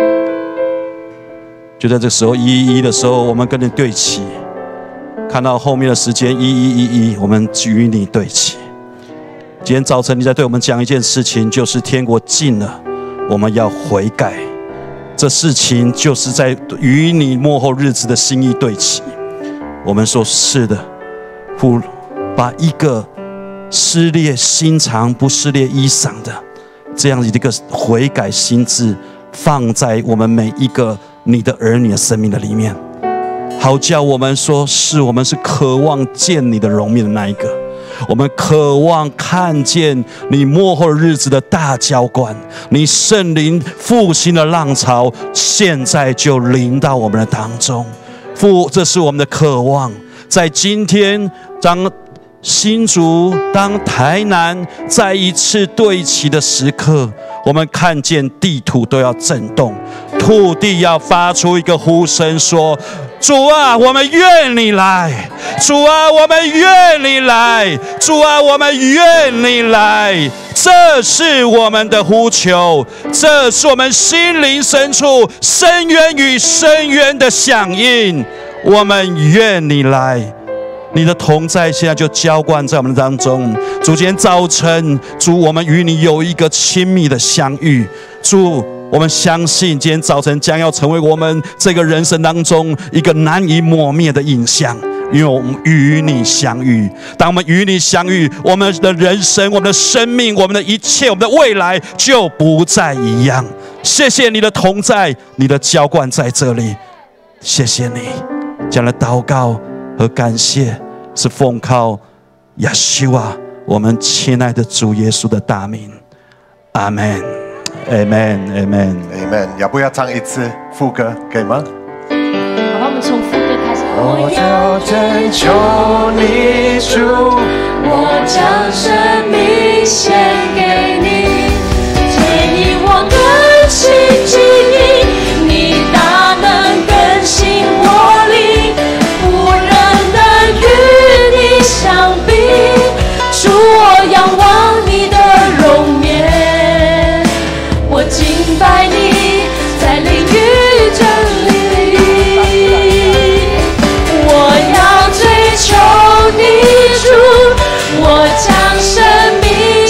S8: 就在这时候111的时候，我们跟你对齐，看到后面的时间1111，我们与你对齐。今天早晨你在对我们讲一件事情，就是天国近了，我们要悔改。这事情就是在与你末后日子的心意对齐。我们说是的，父把一个撕裂心肠不撕裂衣裳的这样一个悔改心志放在我们每一个你的儿女的生命的里面，好叫我们说是我们是渴望见你的容面的那一个，我们渴望看见你末后日子的大浇灌，你圣灵复兴的浪潮现在就临到我们的当中。父，这是我们的渴望。在今天当新竹当台南再一次对齐的时刻，我们看见地土都要震动，土地要发出一个呼声说，主啊，我们愿你来！主啊，我们愿你来！主啊，我们愿你来！这是我们的呼求，这是我们心灵深处深渊与深渊的响应。我们愿你来，你的同在现在就浇灌在我们当中。主，今天早晨，主，我们与你有一个亲密的相遇。主，我们相信今天早晨将要成为我们这个人生当中一个难以磨灭的印象，因为我们与你相遇。当我们与你相遇，我们的人生、我们的生命、我们的一切、我们的未来就不再一样。谢谢你的同在，你的浇灌在这里。谢谢你，这样的祷告和感谢是奉靠耶稣啊，我们亲爱的主耶稣的大名。阿门。Amen, Amen,
S1: Amen。要不要唱一次副歌，可以吗？
S4: 好，我们从副歌开始。
S1: 我要征求你主，
S6: 我将生命献给你，建议我更新记忆，你大能更新我灵，无人能与你相比。主，我仰望你的容面，我敬拜你，在灵与真理里，我要追求你主，我将生命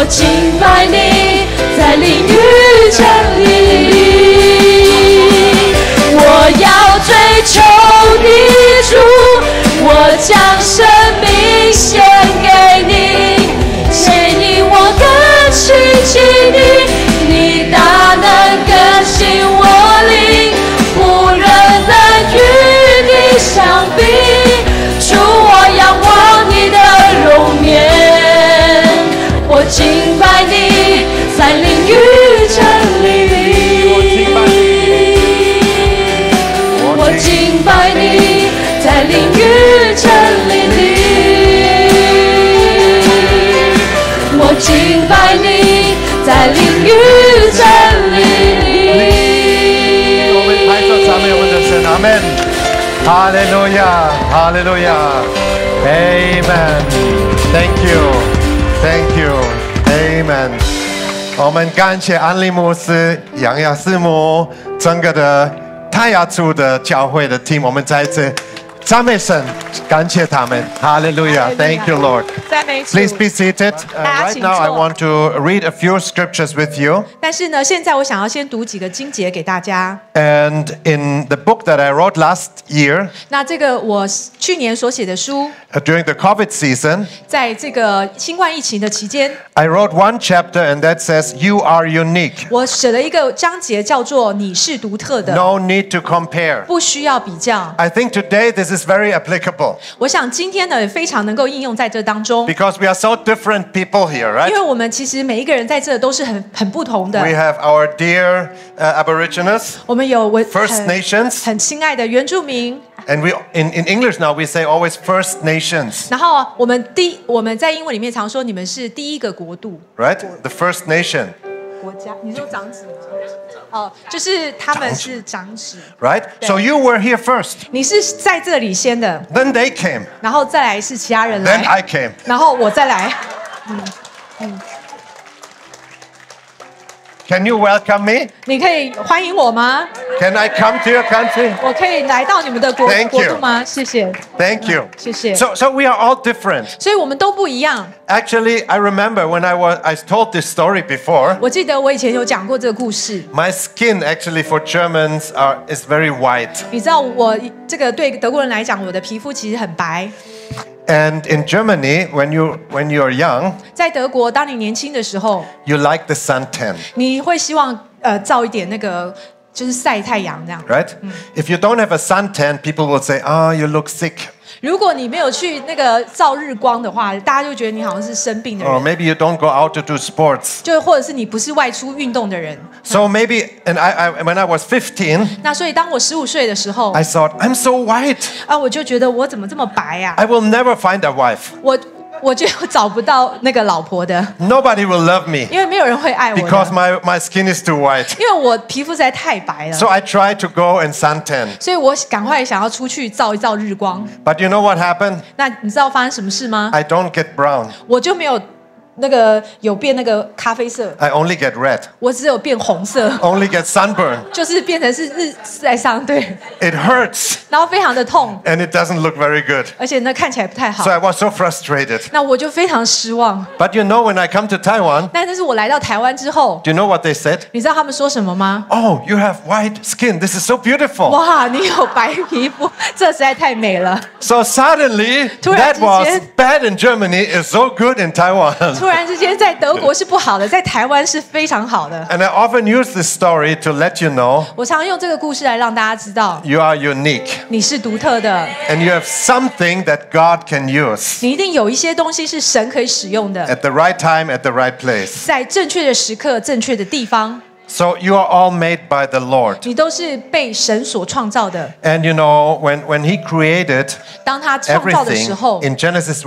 S6: 敬拜你，在灵与真理里，我要追求你主，我将生命献给你，牵引我更亲近你，你大能更新我灵，无人能与你相比，主我仰望你的容颜，我敬拜你，在灵与真理里，我敬拜你，在灵与真理里，我敬拜你，在灵与真理里。
S1: 我们拍手赞美我们的神，阿门。哈利路亚，哈利路亚 ，Amen。Thank you, thank you, Amen。我们感谢安利牧师、杨雅师母，整个的泰雅族的教会的 team， 我们在这赞美神，感谢他们，哈利路亚 ，Thank you, Lord。
S2: 赞美主。
S1: Please be seated. Right now, I want to read a few scriptures with you.
S2: 但是呢，现在我想要先读几个经节给大家。
S1: And in the book that I wrote last year,
S2: 那这个我去年所写的书，
S1: during the COVID season,
S2: 在这个新冠疫情的期间，
S1: I wrote one chapter and that says, You are unique.
S2: 我写了一个章节叫做“你是独特的
S1: No need to compare.
S2: 不需要比较
S1: I think today this is very applicable ”。
S2: 我想今天呢也非常能够应用在这当中，
S1: because we are so different people here,
S2: 因
S1: right?
S2: 为我们其实每一个人在这都是很不同的。
S1: We have our dear Aborigines,
S2: 我们有
S1: First Nations,
S2: 很亲爱的原住民，
S1: and we in English now we say always First Nations,
S2: 然后我们在英文里面常说你们是第一个国度
S1: right? The First Nation,
S2: 国家。你说长子吗？哦，就是他们是长子，
S1: right? So you were here first,
S2: 你是在这里先的，
S1: then they came,
S2: 然后再来是其他人
S1: then
S2: 来，
S1: I came.
S2: 然后我再来。
S1: Can you welcome me?
S2: 你可以欢迎我吗？
S1: Can I come to your country?
S2: 我可以来到你们的
S1: Thank you.
S2: 国度吗？谢谢，
S1: Thank you.
S2: 谢谢。
S1: So we are all different.
S2: 所以我们都不一样。
S1: Actually, I remember when I told this story before.
S2: 我记得我以前有讲过这个故事。
S1: My skin actually for Germans is very white.
S2: 你知道我这个对德国人来讲，我的皮肤其实很白。
S1: And in Germany, when you're young,
S2: 在德国，当你年轻的时候，
S1: you like the suntan,
S2: 你会希望照一点那个就是晒太阳这样。
S1: right? If you don't have a suntan, people will say, "Ah, you look sick."
S2: 如果你没有去那个照日光的话，大家就觉得你好像是生病的
S1: Or
S2: 人，
S1: maybe you don't go out to do sports.
S2: 就或者是你不是外出运动的人。
S1: So maybe, and when I was 15,
S2: 那所以当我15岁的时候，
S1: I thought, I'm so white.
S2: 我就觉得我怎么这么白啊？
S1: I will never find a wife.
S2: 我就找不到那个老婆的，
S1: Nobody will love me
S2: 因为没有人会爱我
S1: because
S2: 的，
S1: my skin is too white.
S2: 因为我皮肤实在太白了。
S1: So I tried to go and suntan.
S2: 所以我赶快想要出去照一照日光。
S1: But you know what happened?
S2: 那你知道发生什么事吗？
S1: I don't get brown.
S2: 我就没有那个有变那个咖啡色，
S1: I only get red.
S2: 我只有变红色，
S1: Only get sunburn.
S2: 就是变成是日晒伤，对，
S1: It hurts
S2: 然后非常的痛，
S1: and it doesn't look very good.
S2: 而且呢看起来不太好
S1: So。I was so frustrated.
S2: 那我就非常失望。
S1: But you know, when I come to Taiwan,
S2: 但是我来到台湾之后，
S1: do you know what they said?
S2: 你知道他们说什么吗？
S1: Oh, you have white skin. This is so beautiful.
S2: 哇，你有白皮肤，这实在太美了。
S1: So suddenly,
S2: 突然之间，
S1: that was bad in Germany is so good in Taiwan.
S2: 突然之间，在德国是不好的，在台湾是非常好的。
S1: And I often use this story to let you know
S2: 我常用这个故事来让大家知道，
S1: you are unique
S2: 你是独特的，
S1: and you have something that God can use
S2: 你一定有一些东西是神可以使用的，
S1: at the right time, at the right place.
S2: 在正确的时刻、正确的地方，
S1: So you are all made by the Lord.
S2: 你都是被神所创造的。
S1: And you know, when He created
S2: 当他创造的时
S1: everything
S2: 候，
S1: in Genesis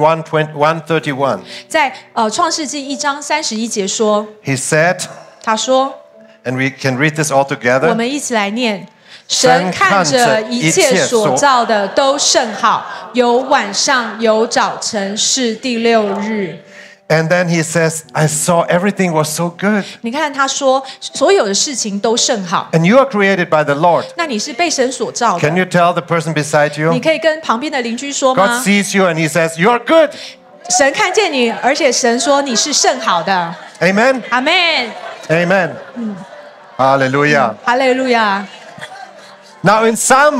S1: 1:31,
S2: 在创世纪1章31节说，
S1: He said,
S2: 他说，
S1: and we can read this all
S2: 我
S1: together.
S2: 们一起来念。神看着一切所造的都甚好，有晚上有早晨，是第6日。
S1: And then He says, I saw everything was so good.
S2: 你看他说，所有的事情都甚好。
S1: And you are created by the Lord.
S2: 那你是被神所造的
S1: Can，you tell the person beside
S2: 你
S1: you?
S2: 可以跟旁边的邻居说
S1: God
S2: 吗？
S1: sees you and He says, You are good.
S2: 神看见你，而且神说你是甚好的。
S1: Amen?
S2: 阿门，
S1: Amen. Hallelujah.
S2: 哈利路亚。
S1: Now in Psalm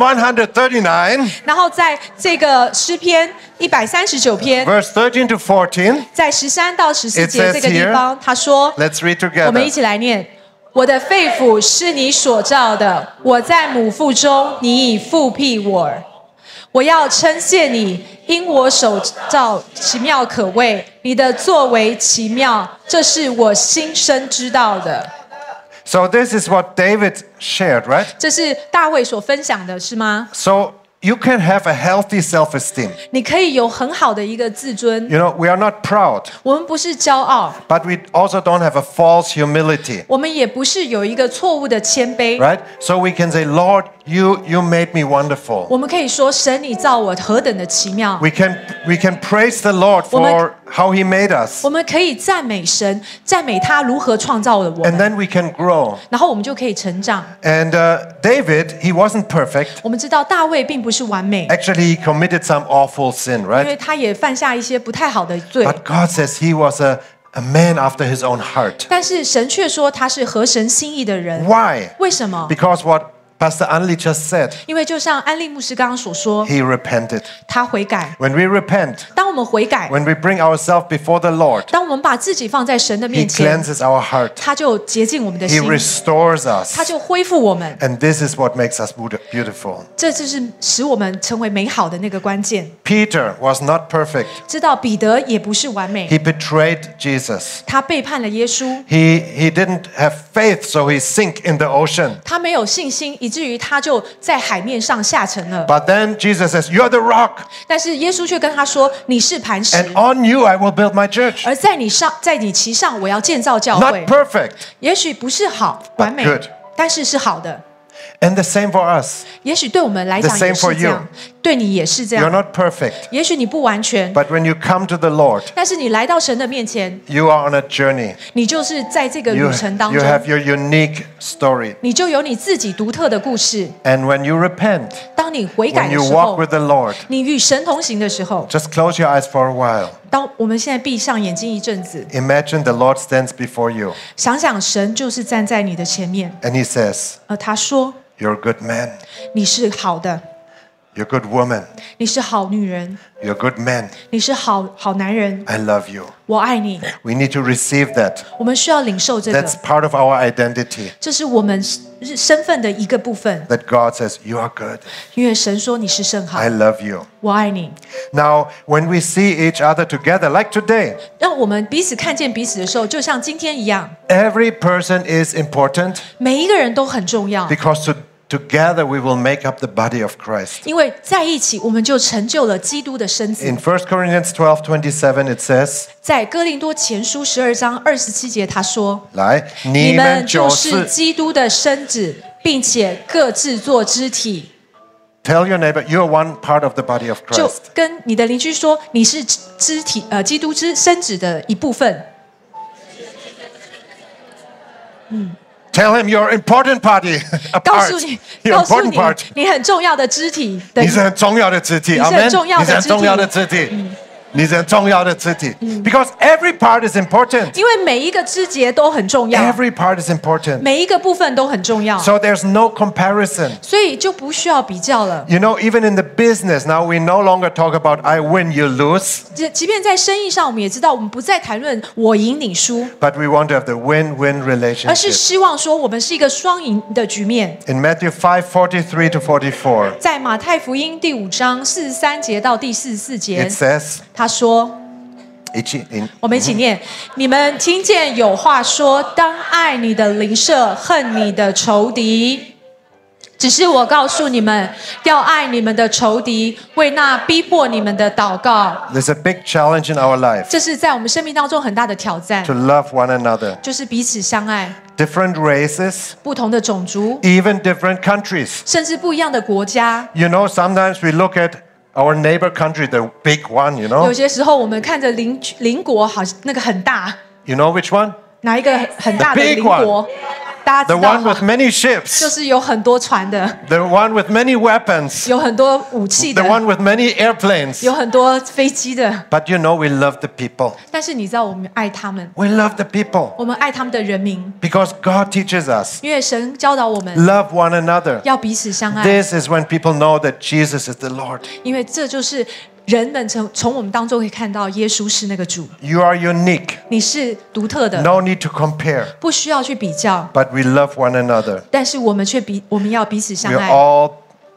S1: 139,
S2: 然后在这个诗篇139篇，
S1: verse 13 to 14,
S2: 在13到14
S1: It
S2: 节
S1: says
S2: 这个地方，他说
S1: let's read：“
S2: 我们一
S1: together.
S2: 起来念。我的肺腑是你所造的，我在母腹中，你已复辟我。我要称谢你，因我手造奇妙可畏，你的作为奇妙，这是我心生知道的。”
S1: So this is what David shared, right?
S2: 这是大卫所分享的，是吗？
S1: So you can have a healthy self-esteem.
S2: 你可以有很好的一个自尊。
S1: You know, we are not proud,
S2: 我们不是骄傲，
S1: but we also don't have a false humility,
S2: 我们也不是有一个错误的谦卑。
S1: right? So we can say, Lord, you made me wonderful.
S2: 我们可以说，神你造我何等的奇妙。
S1: We can praise the Lord for how he made us.
S2: 我们可以赞美神，赞美他如何创造了我
S1: And
S2: 们，
S1: then we can grow.
S2: 然后我们就可以成长。
S1: And David, he wasn't perfect.
S2: 我们知道大卫并不是完美，
S1: Actually, he committed some awful sin,
S2: 因为
S1: right?
S2: 他也犯下一些不太好的罪。
S1: But God says he was a man after his own heart.
S2: 但是神却说他是合神心意的人。
S1: Why?
S2: 为什么？
S1: Because what Pastor Anli just said,
S2: 因为就像安利牧师刚刚所说，
S1: he repented.
S2: 他悔改。
S1: When we repent,
S2: 当我们悔改，
S1: when we bring ourselves before the Lord,
S2: 当我们把自己放在神的
S1: he
S2: 面前，
S1: cleanses our heart.
S2: 他就洁净我们的
S1: He
S2: 心，
S1: restores
S2: 他
S1: us.
S2: 就恢复我们。
S1: And this is what makes us beautiful.
S2: 这就是使我们成为美好的那个关键。
S1: Peter was not perfect.
S2: 知道彼得也不是完美，
S1: He betrayed Jesus.
S2: 他背叛了耶稣，
S1: He didn't have faith, so he sank in the ocean.
S2: 他没有信心，以至于他就在海面上下沉了。
S1: But then Jesus says, "You are the rock,
S2: 但是耶稣却跟他说：“你是磐石，
S1: and on you I will build my church."
S2: 而在你其上，我要建造教
S1: Not
S2: 会。
S1: perfect,
S2: 也许不是好完美
S1: good，
S2: 但是是好的。
S1: and the same for us.
S2: 也许对我们来讲
S1: The
S2: 也
S1: same for
S2: 是这样，对你也是这
S1: You're
S2: 样。
S1: not perfect,
S2: 也许你不完全，
S1: but when you come to the Lord,
S2: 但是你来到神的面前，
S1: you are on a journey.
S2: 你就是在这个
S1: You
S2: 旅程当
S1: you
S2: 中，
S1: have your unique story.
S2: 你就有你自己独特的故事。
S1: And when you repent,
S2: 当你悔改
S1: when
S2: 的
S1: you
S2: 时
S1: walk
S2: 候，
S1: with the Lord,
S2: 你与神同行的时候，
S1: just close your eyes for a while.
S2: 当我们现在闭上眼睛一阵子，
S1: Imagine the Lord stands before you,
S2: 想想神就是站在你的前面，
S1: and he says,
S2: 而他说
S1: "You're a good man.
S2: 你是好的，
S1: You're a good woman.
S2: 你是好女人，
S1: You're a good man.
S2: 你是好男人，
S1: I love you."
S2: 我爱你。
S1: We need to receive that.
S2: 我们需要领受这
S1: That's
S2: 个，
S1: part of our identity.
S2: 这是我们身份的一个部分。
S1: That God says, "You are good.
S2: 因为神说你是甚好
S1: I，love you."
S2: 我爱你。
S1: Now, when we see each other together, like today,
S2: 让我们彼此看见彼此的时候，就像今天一样，
S1: every person is important
S2: 每一个人都很重要，
S1: because together we will make up the body of Christ.
S2: 因为在一起我们就成就了基督的身子。
S1: In 1 Corinthians 12:27, it says,
S2: 在哥林多前书12章27节，他说：“
S1: 来，
S2: 你们就是基督的身子，并且各自做肢体。”
S1: Tell your neighbor, you're one part of the body of
S2: 就
S1: Christ.
S2: 跟你的邻居说，你是肢体基督身子的一部分。
S1: Tell him you're an important party, a
S2: 告
S1: part.
S2: 诉你，
S1: You're
S2: 告
S1: an
S2: 诉
S1: important
S2: 你
S1: part.，
S2: 你很重要的肢体的
S1: 你是很重要的肢体，
S2: 你是很
S1: Amen？
S2: 重要的肢体。
S1: 你是很重要的肢体。你是很重要的肢体。Because every part is important.
S2: 因为每一个肢节都很重要，
S1: Every part is important.
S2: 每一个部分都很重要，
S1: So there's no comparison.
S2: 所以就不需要比较了。
S1: You know, even in the business, now we no longer talk about I win, you lose,
S2: 即便在生意上，我们也知道，我们不再谈论我赢你输，
S1: but we want to have the win-win
S2: 而是
S1: relationship.
S2: 希望说我们是一个双赢的局面。
S1: In Matthew 5:43 to 44,
S2: 在马太福音第5章43节到第44节
S1: it，says,
S2: 他说。我们一起念：你们听见有话说，当爱你的邻舍，恨你的仇敌。只是我告诉你们，要爱你们的仇敌，为那逼迫你们的祷告。
S1: there's a big challenge in our life
S2: 这是在我们生命当中很大的挑战
S1: to，love one another.
S2: 就是彼此相爱。
S1: Different races,
S2: 不同的种族，
S1: even different countries.
S2: 甚至不一样的国家。
S1: You know, sometimes we look at our neighbor country, the big one, you
S2: 有
S1: know?
S2: 些时候我们看着邻国好像那个很大，
S1: You know which one?
S2: 哪一个很大的
S1: The big
S2: 邻国？ 大家
S1: the
S2: 知道
S1: one with
S2: 吗？
S1: many
S2: 就
S1: ships,
S2: 是有很多船的，
S1: the one with many weapons,
S2: 有很多武器
S1: the
S2: 的，
S1: one with many airplanes.
S2: 有很多飞机的。
S1: But you know, we love the people.
S2: 但是你知道，我们爱他们，
S1: We love the people
S2: 我们爱他们的人民，
S1: because God teaches us
S2: 因为神教导我们
S1: love one another.
S2: 要彼此相爱，
S1: This is when people know that Jesus is the Lord.
S2: 因为这就是人们从我们当中可以看到耶稣是那个主，
S1: You are unique.
S2: 你是独特的，
S1: No need to compare.
S2: 不需要去比较，
S1: But we love one another.
S2: 但是我们要彼此相
S1: We're
S2: 爱。
S1: all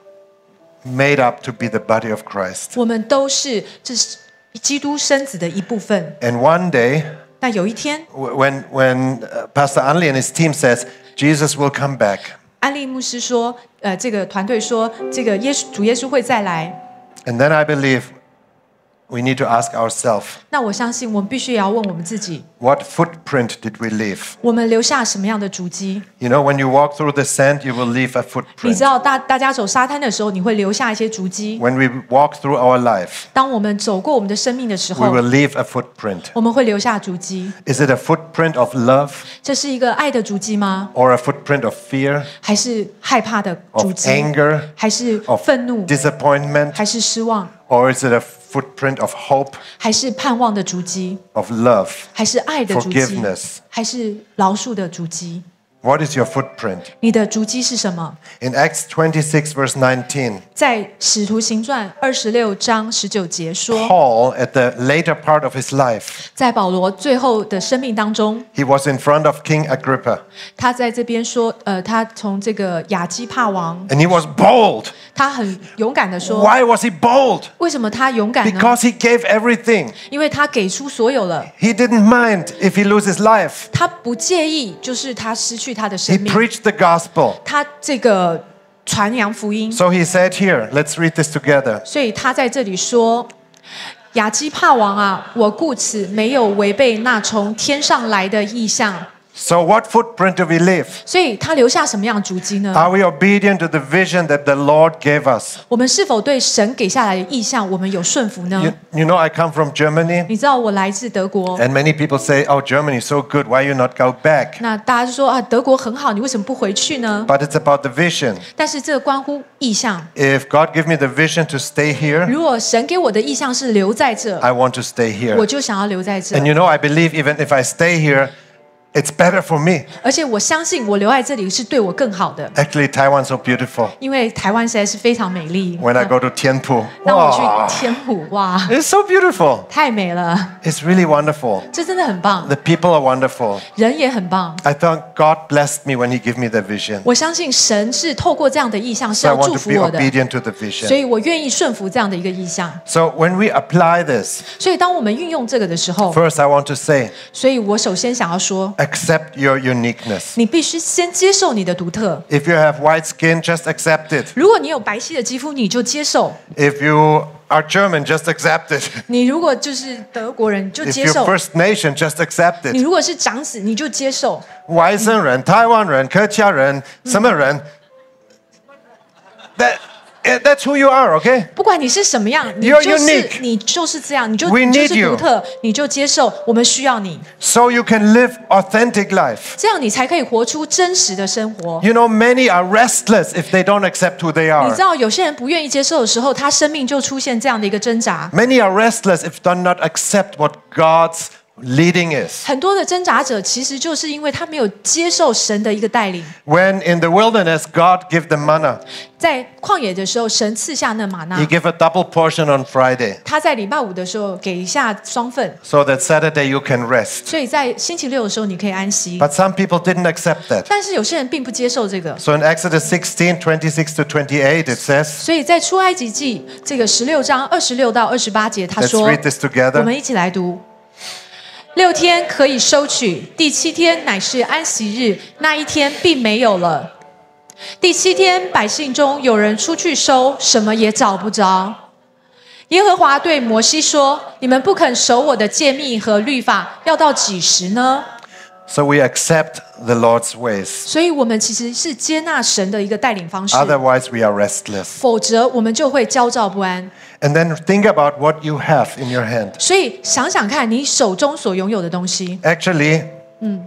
S1: made up to be the body of Christ.
S2: 我们都是这是基督身子的一部分。
S1: And one day,
S2: 那有一天，
S1: when Pastor Anli and his team says Jesus will come back,
S2: 安利牧师说，这个团队说，这个主耶稣会再来。
S1: and then I believe we need to ask ourselves,
S2: 那我相信我们必须也要问我们自己，
S1: what footprint did we leave?
S2: 我们留下什么样的足迹？
S1: You know, when you walk through the sand, you will leave a
S2: 你
S1: footprint.
S2: 知道大家走沙滩的时候，你会留下一些足迹。
S1: When we walk through our life,
S2: 当我们走过我们的生命的时
S1: we
S2: 候，
S1: will leave a footprint.
S2: 我们会留下足迹。
S1: Is it a footprint of love
S2: 这是一个爱的足迹吗？
S1: or a footprint of fear,
S2: 还是害怕的足
S1: of
S2: 迹？
S1: anger,
S2: 还是
S1: of
S2: 愤怒？
S1: disappointment,
S2: 还是失望？
S1: or is it a footprint of hope,
S2: 还是盼望的足迹？
S1: of love?
S2: 还是爱的足迹？
S1: Forgiveness.
S2: 还是饶恕的足迹？
S1: What is your footprint?
S2: 你的足迹是什么？
S1: In Acts 26, verse 19,
S2: 在使徒行传26章19节说，
S1: Paul, at the later part of his life,
S2: 在保罗最后的生命当中，
S1: he was in front of King Agrippa,
S2: 他在这边说，他从这个亚基帕王，
S1: and he was bold.
S2: 他很勇敢的说，
S1: Why was he bold?
S2: 为什么他勇敢呢？
S1: Because he gave everything.
S2: 因为他给出所有了，
S1: He didn't mind if he loses life.
S2: 他不介意，就是他失去他的
S1: He
S2: 生命，
S1: preached the gospel.
S2: 他这个传扬福音，
S1: So he said here, let's read this together.
S2: 所以他在这里说。亚基帕王啊，我故此没有违背那从天上来的意象，
S1: So what footprint do we leave?
S2: 所以他留下什么样的足迹呢？
S1: Are we obedient to the vision that the Lord gave us?
S2: 我们是否对神给下来的意象，我们有顺服呢？
S1: You know, I come from Germany,
S2: 你知道我来自德国，
S1: and many people say, oh, Germany is so good, why you not go back?
S2: 那大家就说啊，德国很好，你为什么不回去呢？
S1: But it's about the vision.
S2: 但是这个关乎意象。
S1: If God give me the vision to stay here,
S2: 如果神给我的意象是留在这，
S1: I want to stay here.
S2: 我就想要留在这。
S1: And you know, I believe even if I stay here, it's better for me.
S2: 而且我相信我留在这里是对我更好的，
S1: Actually, Taiwan's so beautiful.
S2: 因为台湾实在是非常美丽。
S1: When I go to Tianpu,
S2: 当我
S1: wow,
S2: 去天府，哇，
S1: it's so beautiful.
S2: 太美了，
S1: It's really wonderful.
S2: 这真的很棒，
S1: The people are wonderful.
S2: 人也很棒。
S1: I thought God blessed me when He gave me the vision.
S2: 我相信神是透过这样的意象是
S1: So I
S2: 要祝
S1: want to
S2: 福
S1: be
S2: 我的，
S1: obedient to the
S2: 所
S1: vision.
S2: 以我愿意顺服这样的一个意象。
S1: So when we apply this,
S2: 所以当我们运用这个的时候，
S1: first I want to say,
S2: 所以我首先想要说，
S1: accept your uniqueness.
S2: 你必须先接受你的独特。
S1: If you have white skin, just accept it.
S2: 如果你有白皙的肌肤，你就接受；
S1: If you are German, just accept it.
S2: 你如果就是德国人，你就
S1: If
S2: 接
S1: you're
S2: 受；
S1: First Nation, just accept
S2: 你
S1: it.
S2: 如果是长子，你就接受。
S1: 外省人、台湾人、客家人、什么人 That's who you are, okay?
S2: 不管你是什么样，你
S1: You're
S2: 就是
S1: unique.
S2: 你就是这样，你就
S1: We
S2: 你就
S1: need
S2: 是
S1: you.
S2: 独特，你就接受。我们需要你，
S1: So you can live authentic life.
S2: 这样你才可以活出真实的生活。
S1: You know, many are restless if they don't accept who they
S2: 你
S1: are.
S2: 知道，有些人不愿意接受的时候，他生命就出现这样的一个挣扎。
S1: Many are restless if they do not accept what God's leading is.
S2: 很多的挣扎者其实就是因为他没有接受神的一个带领。
S1: When in the wilderness, God gave them manna.
S2: 在旷野的时候，神赐下那玛纳
S1: He，gave a double portion on Friday
S2: 他在礼拜五的时候给一下双份，
S1: so that Saturday you can rest.
S2: 所以在星期六的时候你可以安息。
S1: But some people didn't accept that.
S2: 但是有些人并不接受这个，
S1: So in Exodus 16, 26 to 28, it says,
S2: 所以在出埃及记这个16章26到28节，他
S1: let's
S2: 说
S1: read this
S2: 我
S1: together.
S2: 们一起来读。6天可以收取，第7天乃是安息日，那一天并没有了。第7天，百姓中有人出去收，什么也找不着。耶和华对摩西说：“你们不肯守我的诫命和律法，要到几时呢？”
S1: So we accept the Lord's ways.
S2: 所以，我们其实是接纳神的一个带领方式，
S1: Otherwise, we are restless.
S2: 否则我们就会焦躁不安。
S1: And then think about what you have in your hand.
S2: 所以，想想看你手中所拥有的东西。
S1: Actually,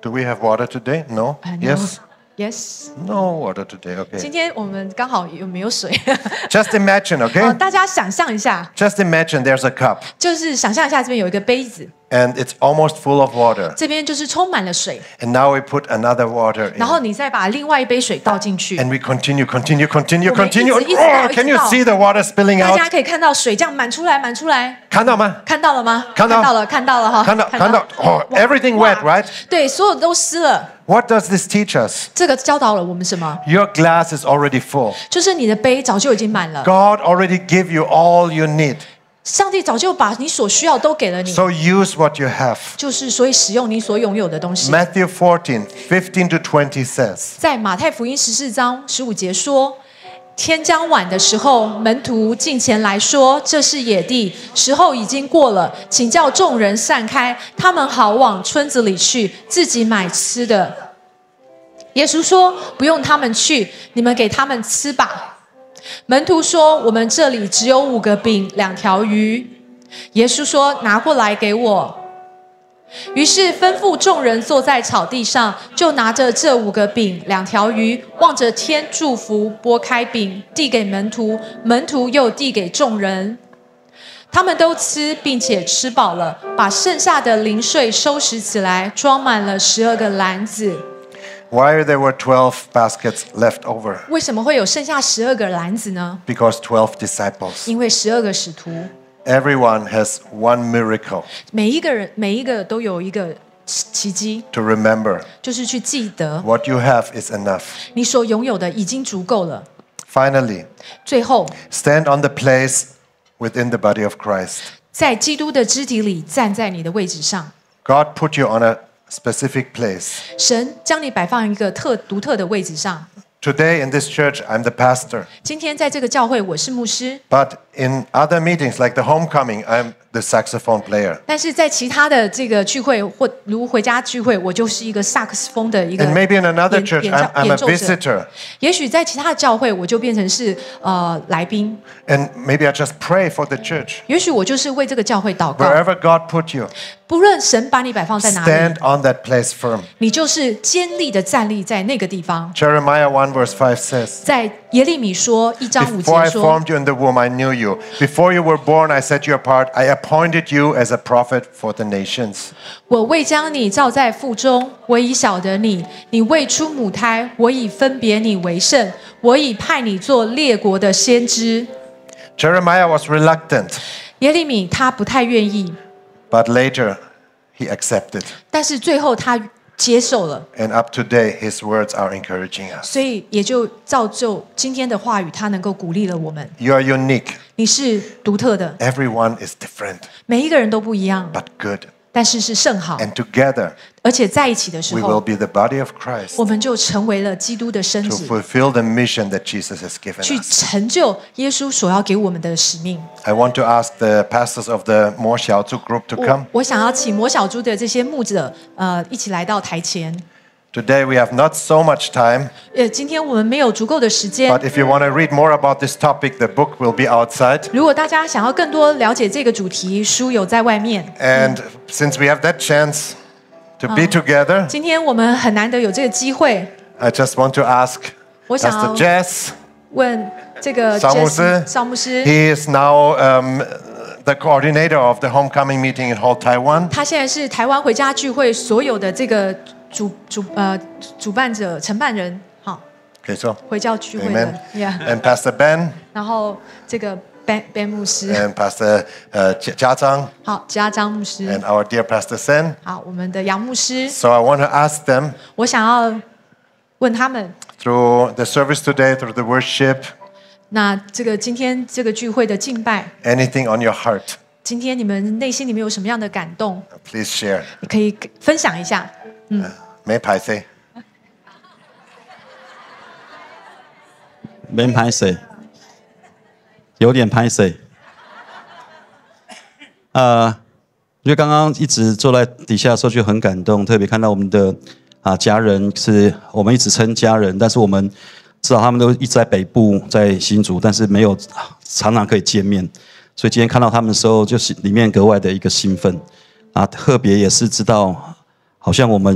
S1: Do we have water today? No? Yes?
S2: Yes.
S1: No water today.
S2: 今
S1: Okay.
S2: 天我们刚好有没有水？
S1: Just imagine,
S2: 哦，
S1: okay?
S2: 大家想象一下，
S1: Just imagine there's a cup
S2: 就是想象一下这边有一个杯子，
S1: and it's almost full of water.
S2: 这边就是充满了水，
S1: And now we put another water
S2: 然后
S1: in.
S2: 你再把另外一杯水倒进去，
S1: And we continue.
S2: 我们一直一直倒，
S1: Oh, can you see the water spilling
S2: 大家
S1: out?
S2: 可以看到水这样满出来，满出来，
S1: 看到吗？
S2: 看到了吗？
S1: 看到
S2: 了，看到了哈，
S1: 看到。Oh,
S2: 哇
S1: everything
S2: 哇
S1: wet, right?
S2: 对，所有都湿了。
S1: What does this teach us?
S2: 这个教导了我们什么？
S1: Your glass is already full.
S2: 就是你的杯早就已经满了，
S1: God already give you all you need.
S2: 上帝早就把你所需要都给了你，
S1: So use what you have.
S2: 就是所以使用你所拥有的东西。
S1: Matthew 14:15 to 20 says,
S2: 在马太福音14章15节说，天将晚的时候，门徒近前来说：“这是野地，时候已经过了，请叫众人散开，他们好往村子里去，自己买吃的。”耶稣说：“不用他们去，你们给他们吃吧。”门徒说：“我们这里只有5个饼2条鱼。”耶稣说：“拿过来给我。”于是吩咐众人坐在草地上，就拿着这5个饼2条鱼，望着天祝福，拨开饼递给门徒，门徒又递给众人。他们都吃，并且吃饱了，把剩下的零碎收拾起来，装满了12个篮子。
S1: why there were 12 baskets left over?
S2: 为什么会有剩下12个篮子呢？
S1: Because 12 disciples.
S2: 因为12个使徒，
S1: Everyone has one miracle
S2: 每一个都有一个奇迹，
S1: to remember.
S2: 就是去记得
S1: What you have is enough.
S2: 你所拥有的已经足够了。
S1: Finally,
S2: 最后，
S1: stand on the place within the body of Christ.
S2: 在基督的肢体里站在你的位置上，
S1: God put you on a specific place.
S2: 神将你摆放一个独特的位置上。
S1: Today in this church, I'm the pastor.
S2: 今天在这个教会，我是牧师，
S1: But in other meetings, like the homecoming, I'm the saxophone player.
S2: 但是在其他的这个聚会或如回家聚会，我就是一个萨克斯风的一个
S1: And maybe in another church,
S2: 演
S1: I'm a
S2: 演奏者。
S1: visitor.
S2: 也许在其他的教会，我就变成是来宾。
S1: And maybe I just pray for the church.
S2: 也许我就是为这个教会祷告。
S1: Wherever God put you,
S2: 不论神把你摆放在哪里，
S1: stand on that place firm.
S2: 你就是坚立的站立在那个地方。
S1: Jeremiah 1 verse 5 says,
S2: 在耶利米说1章5
S1: Before I
S2: 节说。
S1: formed you in the womb, I knew you. Before you were born, I set you apart. I appointed you as a prophet for the nations.
S2: 我未将你造在腹中，我已晓得你；你未出母胎，我已分别你为圣，我已派你做列国的先知。
S1: Jeremiah was reluctant,
S2: 耶利米他不太愿意，
S1: but later he accepted.
S2: 但是最后他接受了，
S1: And up to date, his words are encouraging us.
S2: 所以也就造就今天的话语，他能够鼓励了我们。
S1: You are unique.
S2: 你是独特的，
S1: Everyone is different,
S2: 每一个人都不一样，
S1: but good.
S2: 但是是甚好，
S1: And together,
S2: 而且在一起的时
S1: we will
S2: 候，
S1: be the body of Christ
S2: 我们就成为了基督的身
S1: to
S2: 子，
S1: fulfill the mission that Jesus has given
S2: 去
S1: us.
S2: 成就耶稣所要给我们的使命。
S1: I want to ask the pastors of the Mo Xiaozu group to come.
S2: 我想要请魔小猪的这些牧者，一起来到台前。
S1: Today we have not so much time,
S2: 今天我们没有足够的时间。
S1: but if you want to read more about this topic, the book will be outside.
S2: 如果大家想要更多了解这个主题，书有在外面。
S1: And since we have that chance to be together,
S2: 今天我们很难得有这个机会，
S1: I just want to ask
S2: 我想
S1: Pastor
S2: 要
S1: Jess.
S2: 问这个
S1: 邵牧师
S2: 邵牧师，
S1: He is now the coordinator of the homecoming meeting in Hall, Taiwan.
S2: 他现在是台湾回家聚会所有的这个主办者、承办人，好，
S1: Okay, so
S2: 回教聚会的
S1: Amen.
S2: ，Yeah。
S1: And Pastor Ben
S2: 然后这个 Ben 牧师，
S1: and Pastor Jia Zhang
S2: 好，家张牧师，
S1: and our dear Pastor Sen.
S2: 好，我们的杨牧师，
S1: So I want to ask them
S2: 我想要问他们，
S1: through the service today, through the worship,
S2: 那这个今天这个聚会的敬拜，
S1: anything on your heart,
S2: 今天你们内心里面有什么样的感动？
S1: please share.
S2: 你可以分享一下。
S1: 没拍摄。
S8: 没拍谁，有点拍谁。因为刚刚一直坐在底下的时候就很感动，特别看到我们的家人，是我们一直称家人，但是我们知道他们都一直在北部，在新竹，但是没有常常可以见面，所以今天看到他们的时候，就是里面格外的一个兴奋特别也是知道，好像我们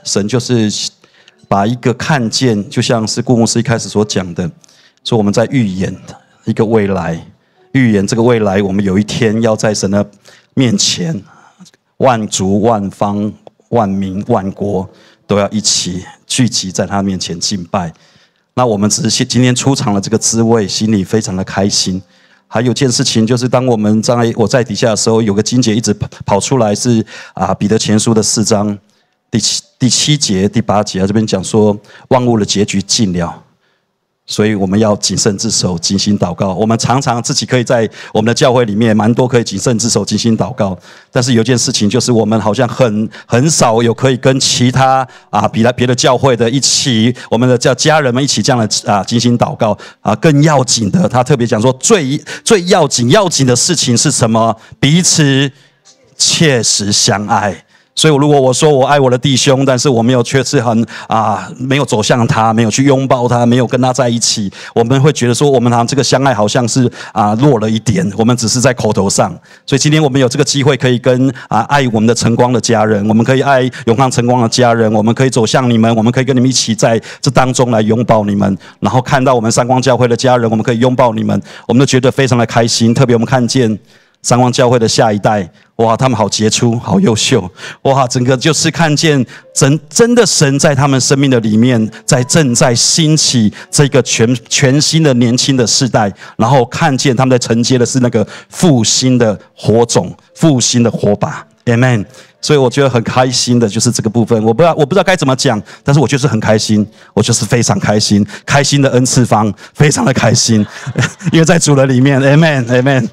S8: 神就是把一个看见，就像是顾牧师一开始所讲的，说我们在预演一个未来，预言这个未来，我们有一天要在神的面前，万族、万方、万民、万国都要一起聚集在他面前敬拜。那我们只是今天出场了这个滋味，心里非常的开心。还有件事情就是，当我在底下的时候，有个经节一直跑出来是彼得前书的4章第7节、第8节，这边讲说万物的结局近了。所以我们要谨慎自守，谨心祷告。我们常常自己可以在我们的教会里面蛮多可以谨慎自守、谨心祷告，但是有件事情就是我们好像很少有可以跟其他别的教会的一起，我们的家人们一起这样的谨心祷告更要紧的，他特别讲说最要紧的事情是什么？彼此切实相爱。所以如果我说我爱我的弟兄，但是我没有确实没有走向他，没有去拥抱他，没有跟他在一起，我们会觉得说我们这个相爱好像是弱了一点，我们只是在口头上。所以今天我们有这个机会可以跟爱我们的晨光的家人，我们可以爱永康晨光的家人，我们可以走向你们，我们可以跟你们一起在这当中来拥抱你们，然后看到我们三光教会的家人，我们可以拥抱你们，我们都觉得非常的开心。特别我们看见三光教会的下一代，哇，他们好杰出，好优秀，哇，整个就是看见真的神在他们生命的里面，正在兴起这个全新的年轻的世代，然后看见他们在承接的是那个复兴的火种，复兴的火把 ，Amen。所以我觉得很开心的就是这个部分，我不知道该怎么讲，但是我就是很开心，我就是非常开心，开心的恩赐方，非常的开心，因为在主的里面 ，Amen。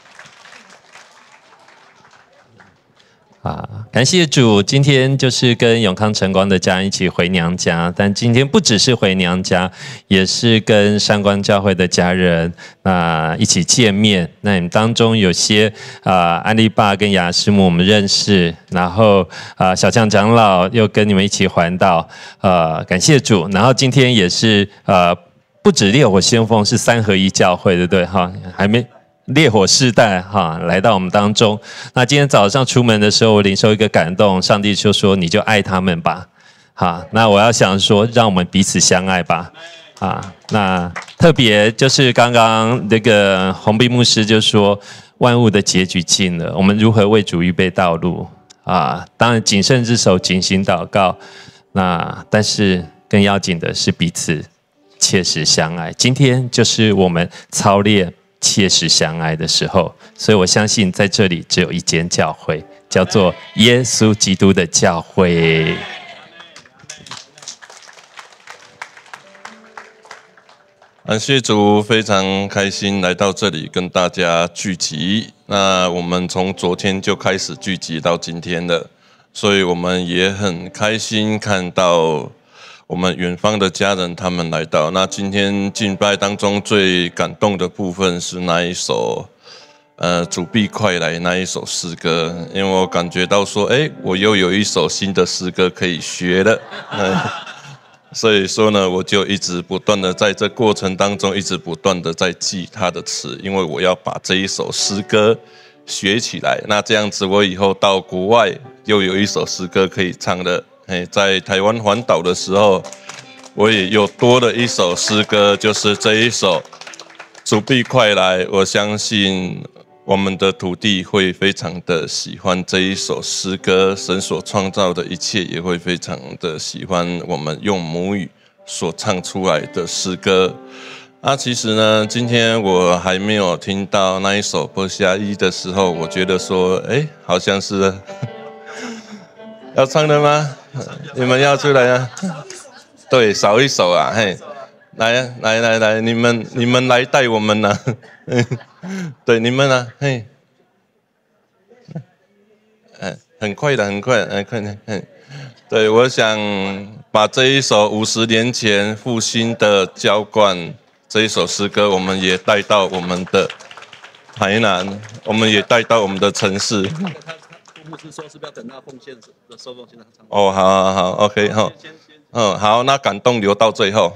S9: 感谢主，今天就是跟永康晨光的家人一起回娘家，但今天不只是回娘家，也是跟三光教会的家人一起见面。那你们当中有些安利爸跟雅师母我们认识，然后小强长老又跟你们一起环岛，感谢主。然后今天也是不止烈火先锋，是3合1教会，对不对？还没。烈火世代来到我们当中。那今天早上出门的时候，我领受一个感动，上帝就说：“你就爱他们吧。”那我要想说，让我们彼此相爱吧。那特别就是刚刚那个洪斌牧师就说，万物的结局近了，我们如何为主预备道路当然谨慎自守，谨行祷告。但是更要紧的是彼此切实相爱。今天就是我们操练切实相爱的时候，所以我相信在这里只有一间教会，叫做耶稣基督的教会。
S10: 感谢主，非常开心来到这里跟大家聚集。那我们从昨天就开始聚集到今天了，所以我们也很开心看到我们远方的家人他们来到。那今天敬拜当中最感动的部分是那一首主必快来那一首诗歌，因为我感觉到说我又有一首新的诗歌可以学了所以说呢，我就一直不断的在这过程当中一直不断的在记他的词，因为我要把这一首诗歌学起来，那这样子我以后到国外又有一首诗歌可以唱了。在台湾环岛的时候，我也又多了一首诗歌，就是这一首主必快来。我相信我们的土地会非常的喜欢这一首诗歌，神所创造的一切也会非常的喜欢我们用母语所唱出来的诗歌。其实呢，今天我还没有听到那一首波西亚伊的时候，我觉得说好像是要唱的吗？你们要出来啊？对，少一首啊！来，你们来带我们啊！对，你们啊，很快的，快点，对，我想把这一首50年前复兴的浇灌这一首诗歌，我们也带到我们的台南，我们也带到我们的城市。牧师说是不要等到奉献的收奉献他唱。好 ，OK， 好，那感动留到最后，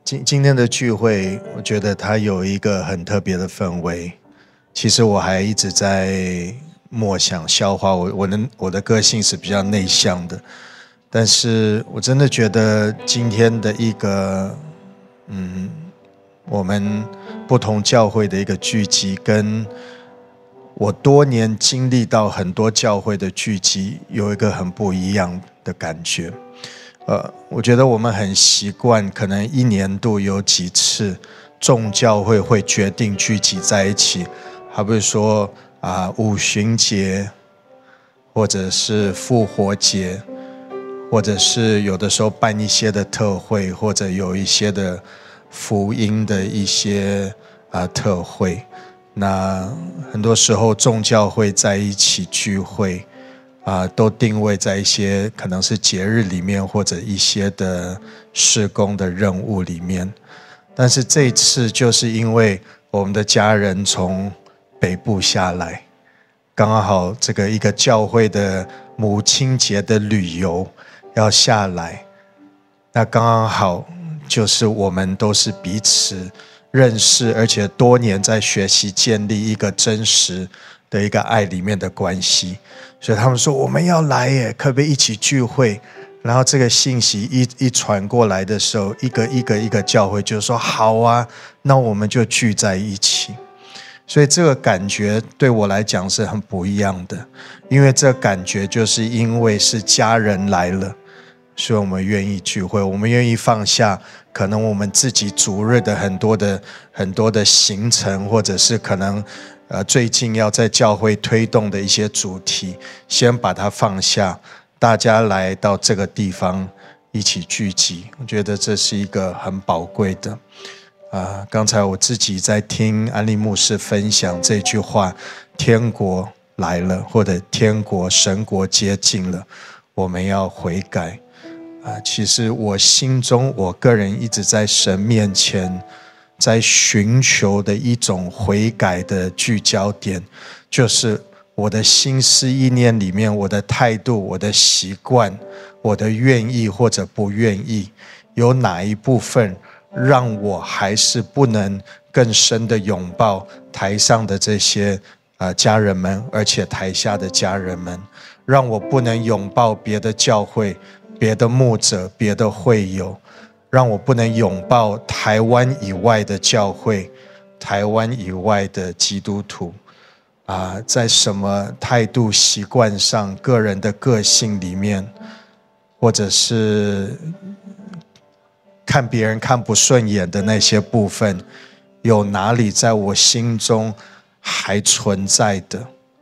S11: 今天的聚会，我觉得它有一个很特别的氛围。其实我还一直在默想消化，我的个性是比较内向的，但是我真的觉得今天的一个我们不同教会的一个聚集，跟我多年经历到很多教会的聚集有一个很不一样的感觉。我觉得我们很习惯，可能一年度有几次众教会会决定聚集在一起，好比说五旬节，或者是复活节，或者是有的时候办一些的特会，或者有一些的福音的一些特会。那很多时候众教会在一起聚会都定位在一些可能是节日里面，或者一些的事工的任务里面。但是这一次就是因为我们的家人从北部下来，刚好这个一个教会的母亲节的旅游要下来，那刚刚好就是我们都是彼此认识，而且多年在学习建立一个真实的一个爱里面的关系。所以他们说我们要来耶，可不可以一起聚会？然后这个信息一传过来的时候，一个教会就说好啊，那我们就聚在一起。所以这个感觉对我来讲是很不一样的，因为这个感觉就是因为是家人来了，所以我们愿意聚会，我们愿意放下可能我们自己主日的很多的行程，或者是可能最近要在教会推动的一些主题，先把它放下，大家来到这个地方一起聚集，我觉得这是一个很宝贵的。刚才我自己在听安利牧师分享这句话，天国来了，或者天国神国接近了，我们要悔改。其实我心中我个人一直在神面前在寻求的一种悔改的聚焦点，就是我的心思意念里面，我的态度，我的习惯，我的愿意或者不愿意，有哪一部分让我还是不能更深的拥抱台上的这些家人们，而且台下的家人们，让我不能拥抱别的教会，别的牧者，别的会友，让我不能拥抱台湾以外的教会，台湾以外的基督徒在什么态度习惯上，个人的个性里面，或者是看别人看不顺眼的那些部分，有哪里在我心中还存在的？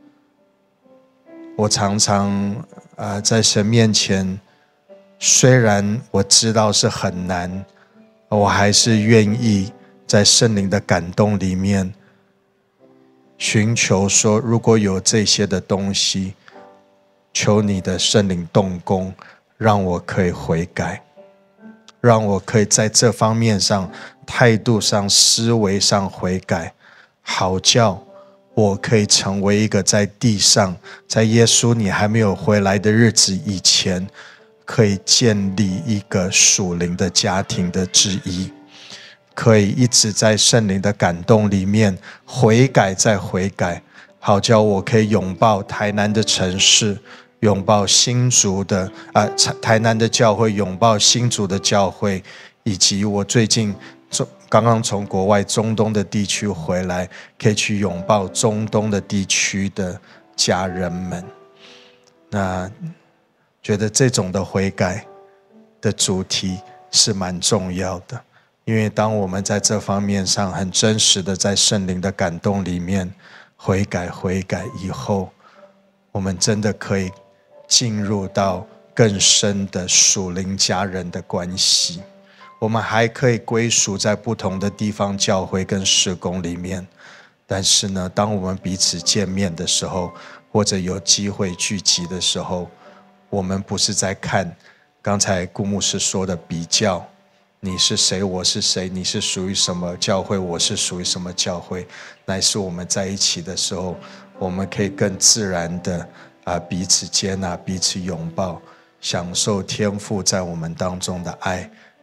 S11: 我常常在神面前，虽然我知道是很难，我还是愿意在圣灵的感动里面寻求说，如果有这些的东西，求你的圣灵动工，让我可以悔改，让我可以在这方面上，态度上，思维上悔改，好叫我可以成为一个在地上，在耶稣你还没有回来的日子以前，可以建立一个属灵的家庭的之一，可以一直在圣灵的感动里面悔改再悔改，好叫我可以拥抱台南的城市，拥抱新竹的台南的教会，拥抱新竹的教会，以及我最近刚刚从国外中东的地区回来，可以去拥抱中东的地区的家人们。那觉得这种的悔改的主题是蛮重要的，因为当我们在这方面上很真实的在圣灵的感动里面悔改以后，我们真的可以进入到更深的属灵家人的关系，我们还可以归属在不同的地方教会跟事工里面，但是呢，当我们彼此见面的时候，或者有机会聚集的时候，我们不是在看刚才顾牧师说的比较，你是谁我是谁，你是属于什么教会我是属于什么教会，乃是我们在一起的时候，我们可以更自然的彼此接纳，彼此拥抱，享受天父在我们当中的爱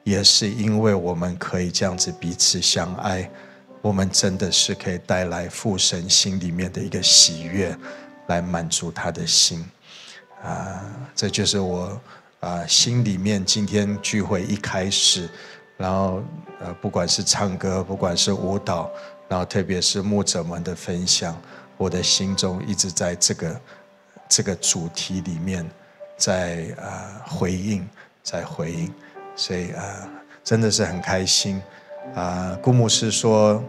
S11: 也是因为我们可以这样子彼此相爱，我们真的是可以带来父神心里面的一个喜悦，来满足他的心。这就是我心里面今天聚会一开始，然后不管是唱歌，不管是舞蹈，然后特别是牧者们的分享，我的心中一直在这个主题里面在回应，所以真的是很开心。顾牧师说，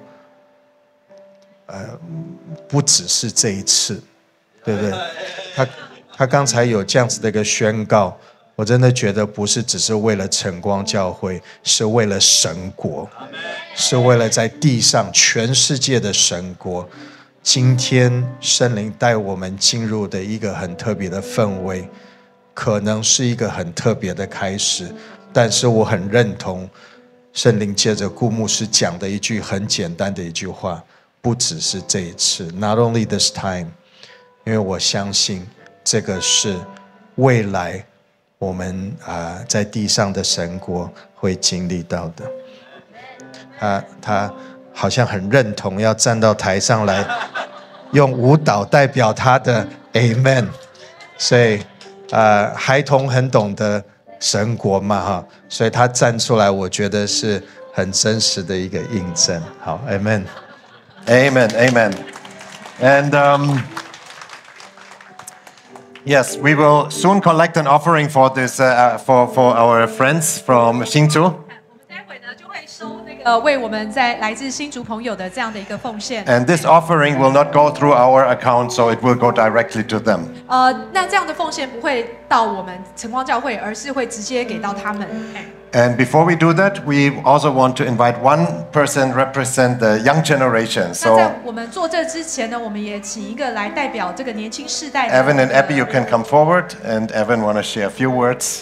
S11: 不只是这一次，对不对？他刚才有这样子的一个宣告，我真的觉得不是只是为了晨光教会，是为了神国，是为了在地上全世界的神国。今天圣灵带我们进入的一个很特别的氛围，可能是一个很特别的开始，但是我很认同圣灵借着顾牧师讲的一句很简单的一句话，不只是这一次 ，Not only this time， 因为我相信这个是未来我们在地上的神国会经历到的。他好像很认同，要站到台上来用舞蹈代表他的 Amen。所以孩童很懂得神国嘛哈，所以他站出来，我觉得是很真实的一个印证。好 ，Amen，
S1: Amen, Amen. And yes, we will soon collect an offering for this for our friends from Hsinchu.
S12: 待会呢就会收那个为我们来自新竹朋友的这样的一个奉献。
S1: And this offering will not go through our account, so it will go directly to them.
S12: 那这样的奉献不会到我们晨光教会，而是会直接给到他们。
S1: And before we do that, we also want to invite one person represent the young generation.
S12: 那在我们做这之前呢，我们也请一个来代表这个年轻世代的。
S1: Evan and Abby, you can come forward, and Evan want to share a few words.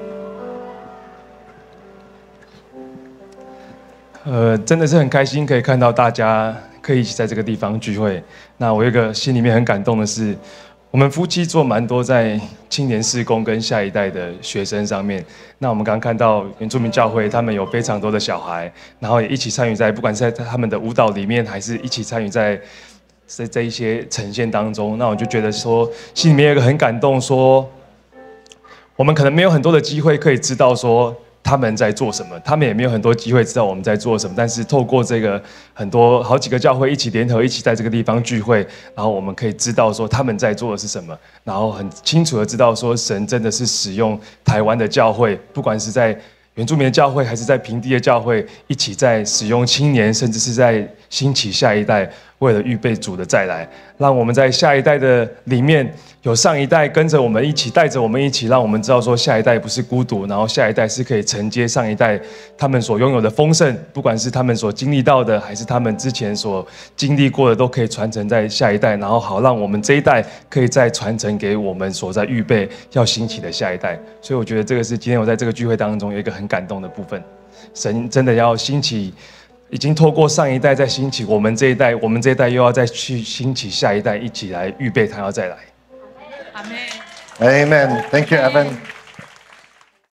S13: 真的是很开心可以看到大家可以一起在这个地方聚会。那我有一个心里面很感动的是，我们夫妻做蛮多在青年事工跟下一代的学生上面。那我们刚刚看到原住民教会，他们有非常多的小孩，然后也一起参与在不管是在他们的舞蹈里面，还是一起参与在这一些呈现当中。那我就觉得说，心里面有一个很感动，说我们可能没有很多的机会可以知道说他们在做什么，他们也没有很多机会知道我们在做什么。但是透过这个好几个教会一起联合，一起在这个地方聚会，然后我们可以知道说他们在做的是什么，然后很清楚的知道说神真的是使用台湾的教会，不管是在原住民的教会，还是在平地的教会，一起在使用青年，甚至是在兴起下一代，为了预备主的再来，让我们在下一代的里面有上一代跟着我们一起，带着我们一起，让我们知道说下一代不是孤独，然后下一代是可以承接上一代他们所拥有的丰盛，不管是他们所经历到的，还是他们之前所经历过的，都可以传承在下一代，然后好让我们这一代可以再传承给我们所在预备要兴起的下一代。所以我觉得这个是今天我在这个聚会当中有一个很感动的部分，神真的要兴起。已经透过上一代在兴起我们这一代，我们这一代又要再去兴起下一代，一起来预备他要再来。
S12: 阿们。
S1: Amen. Thank you, Evan.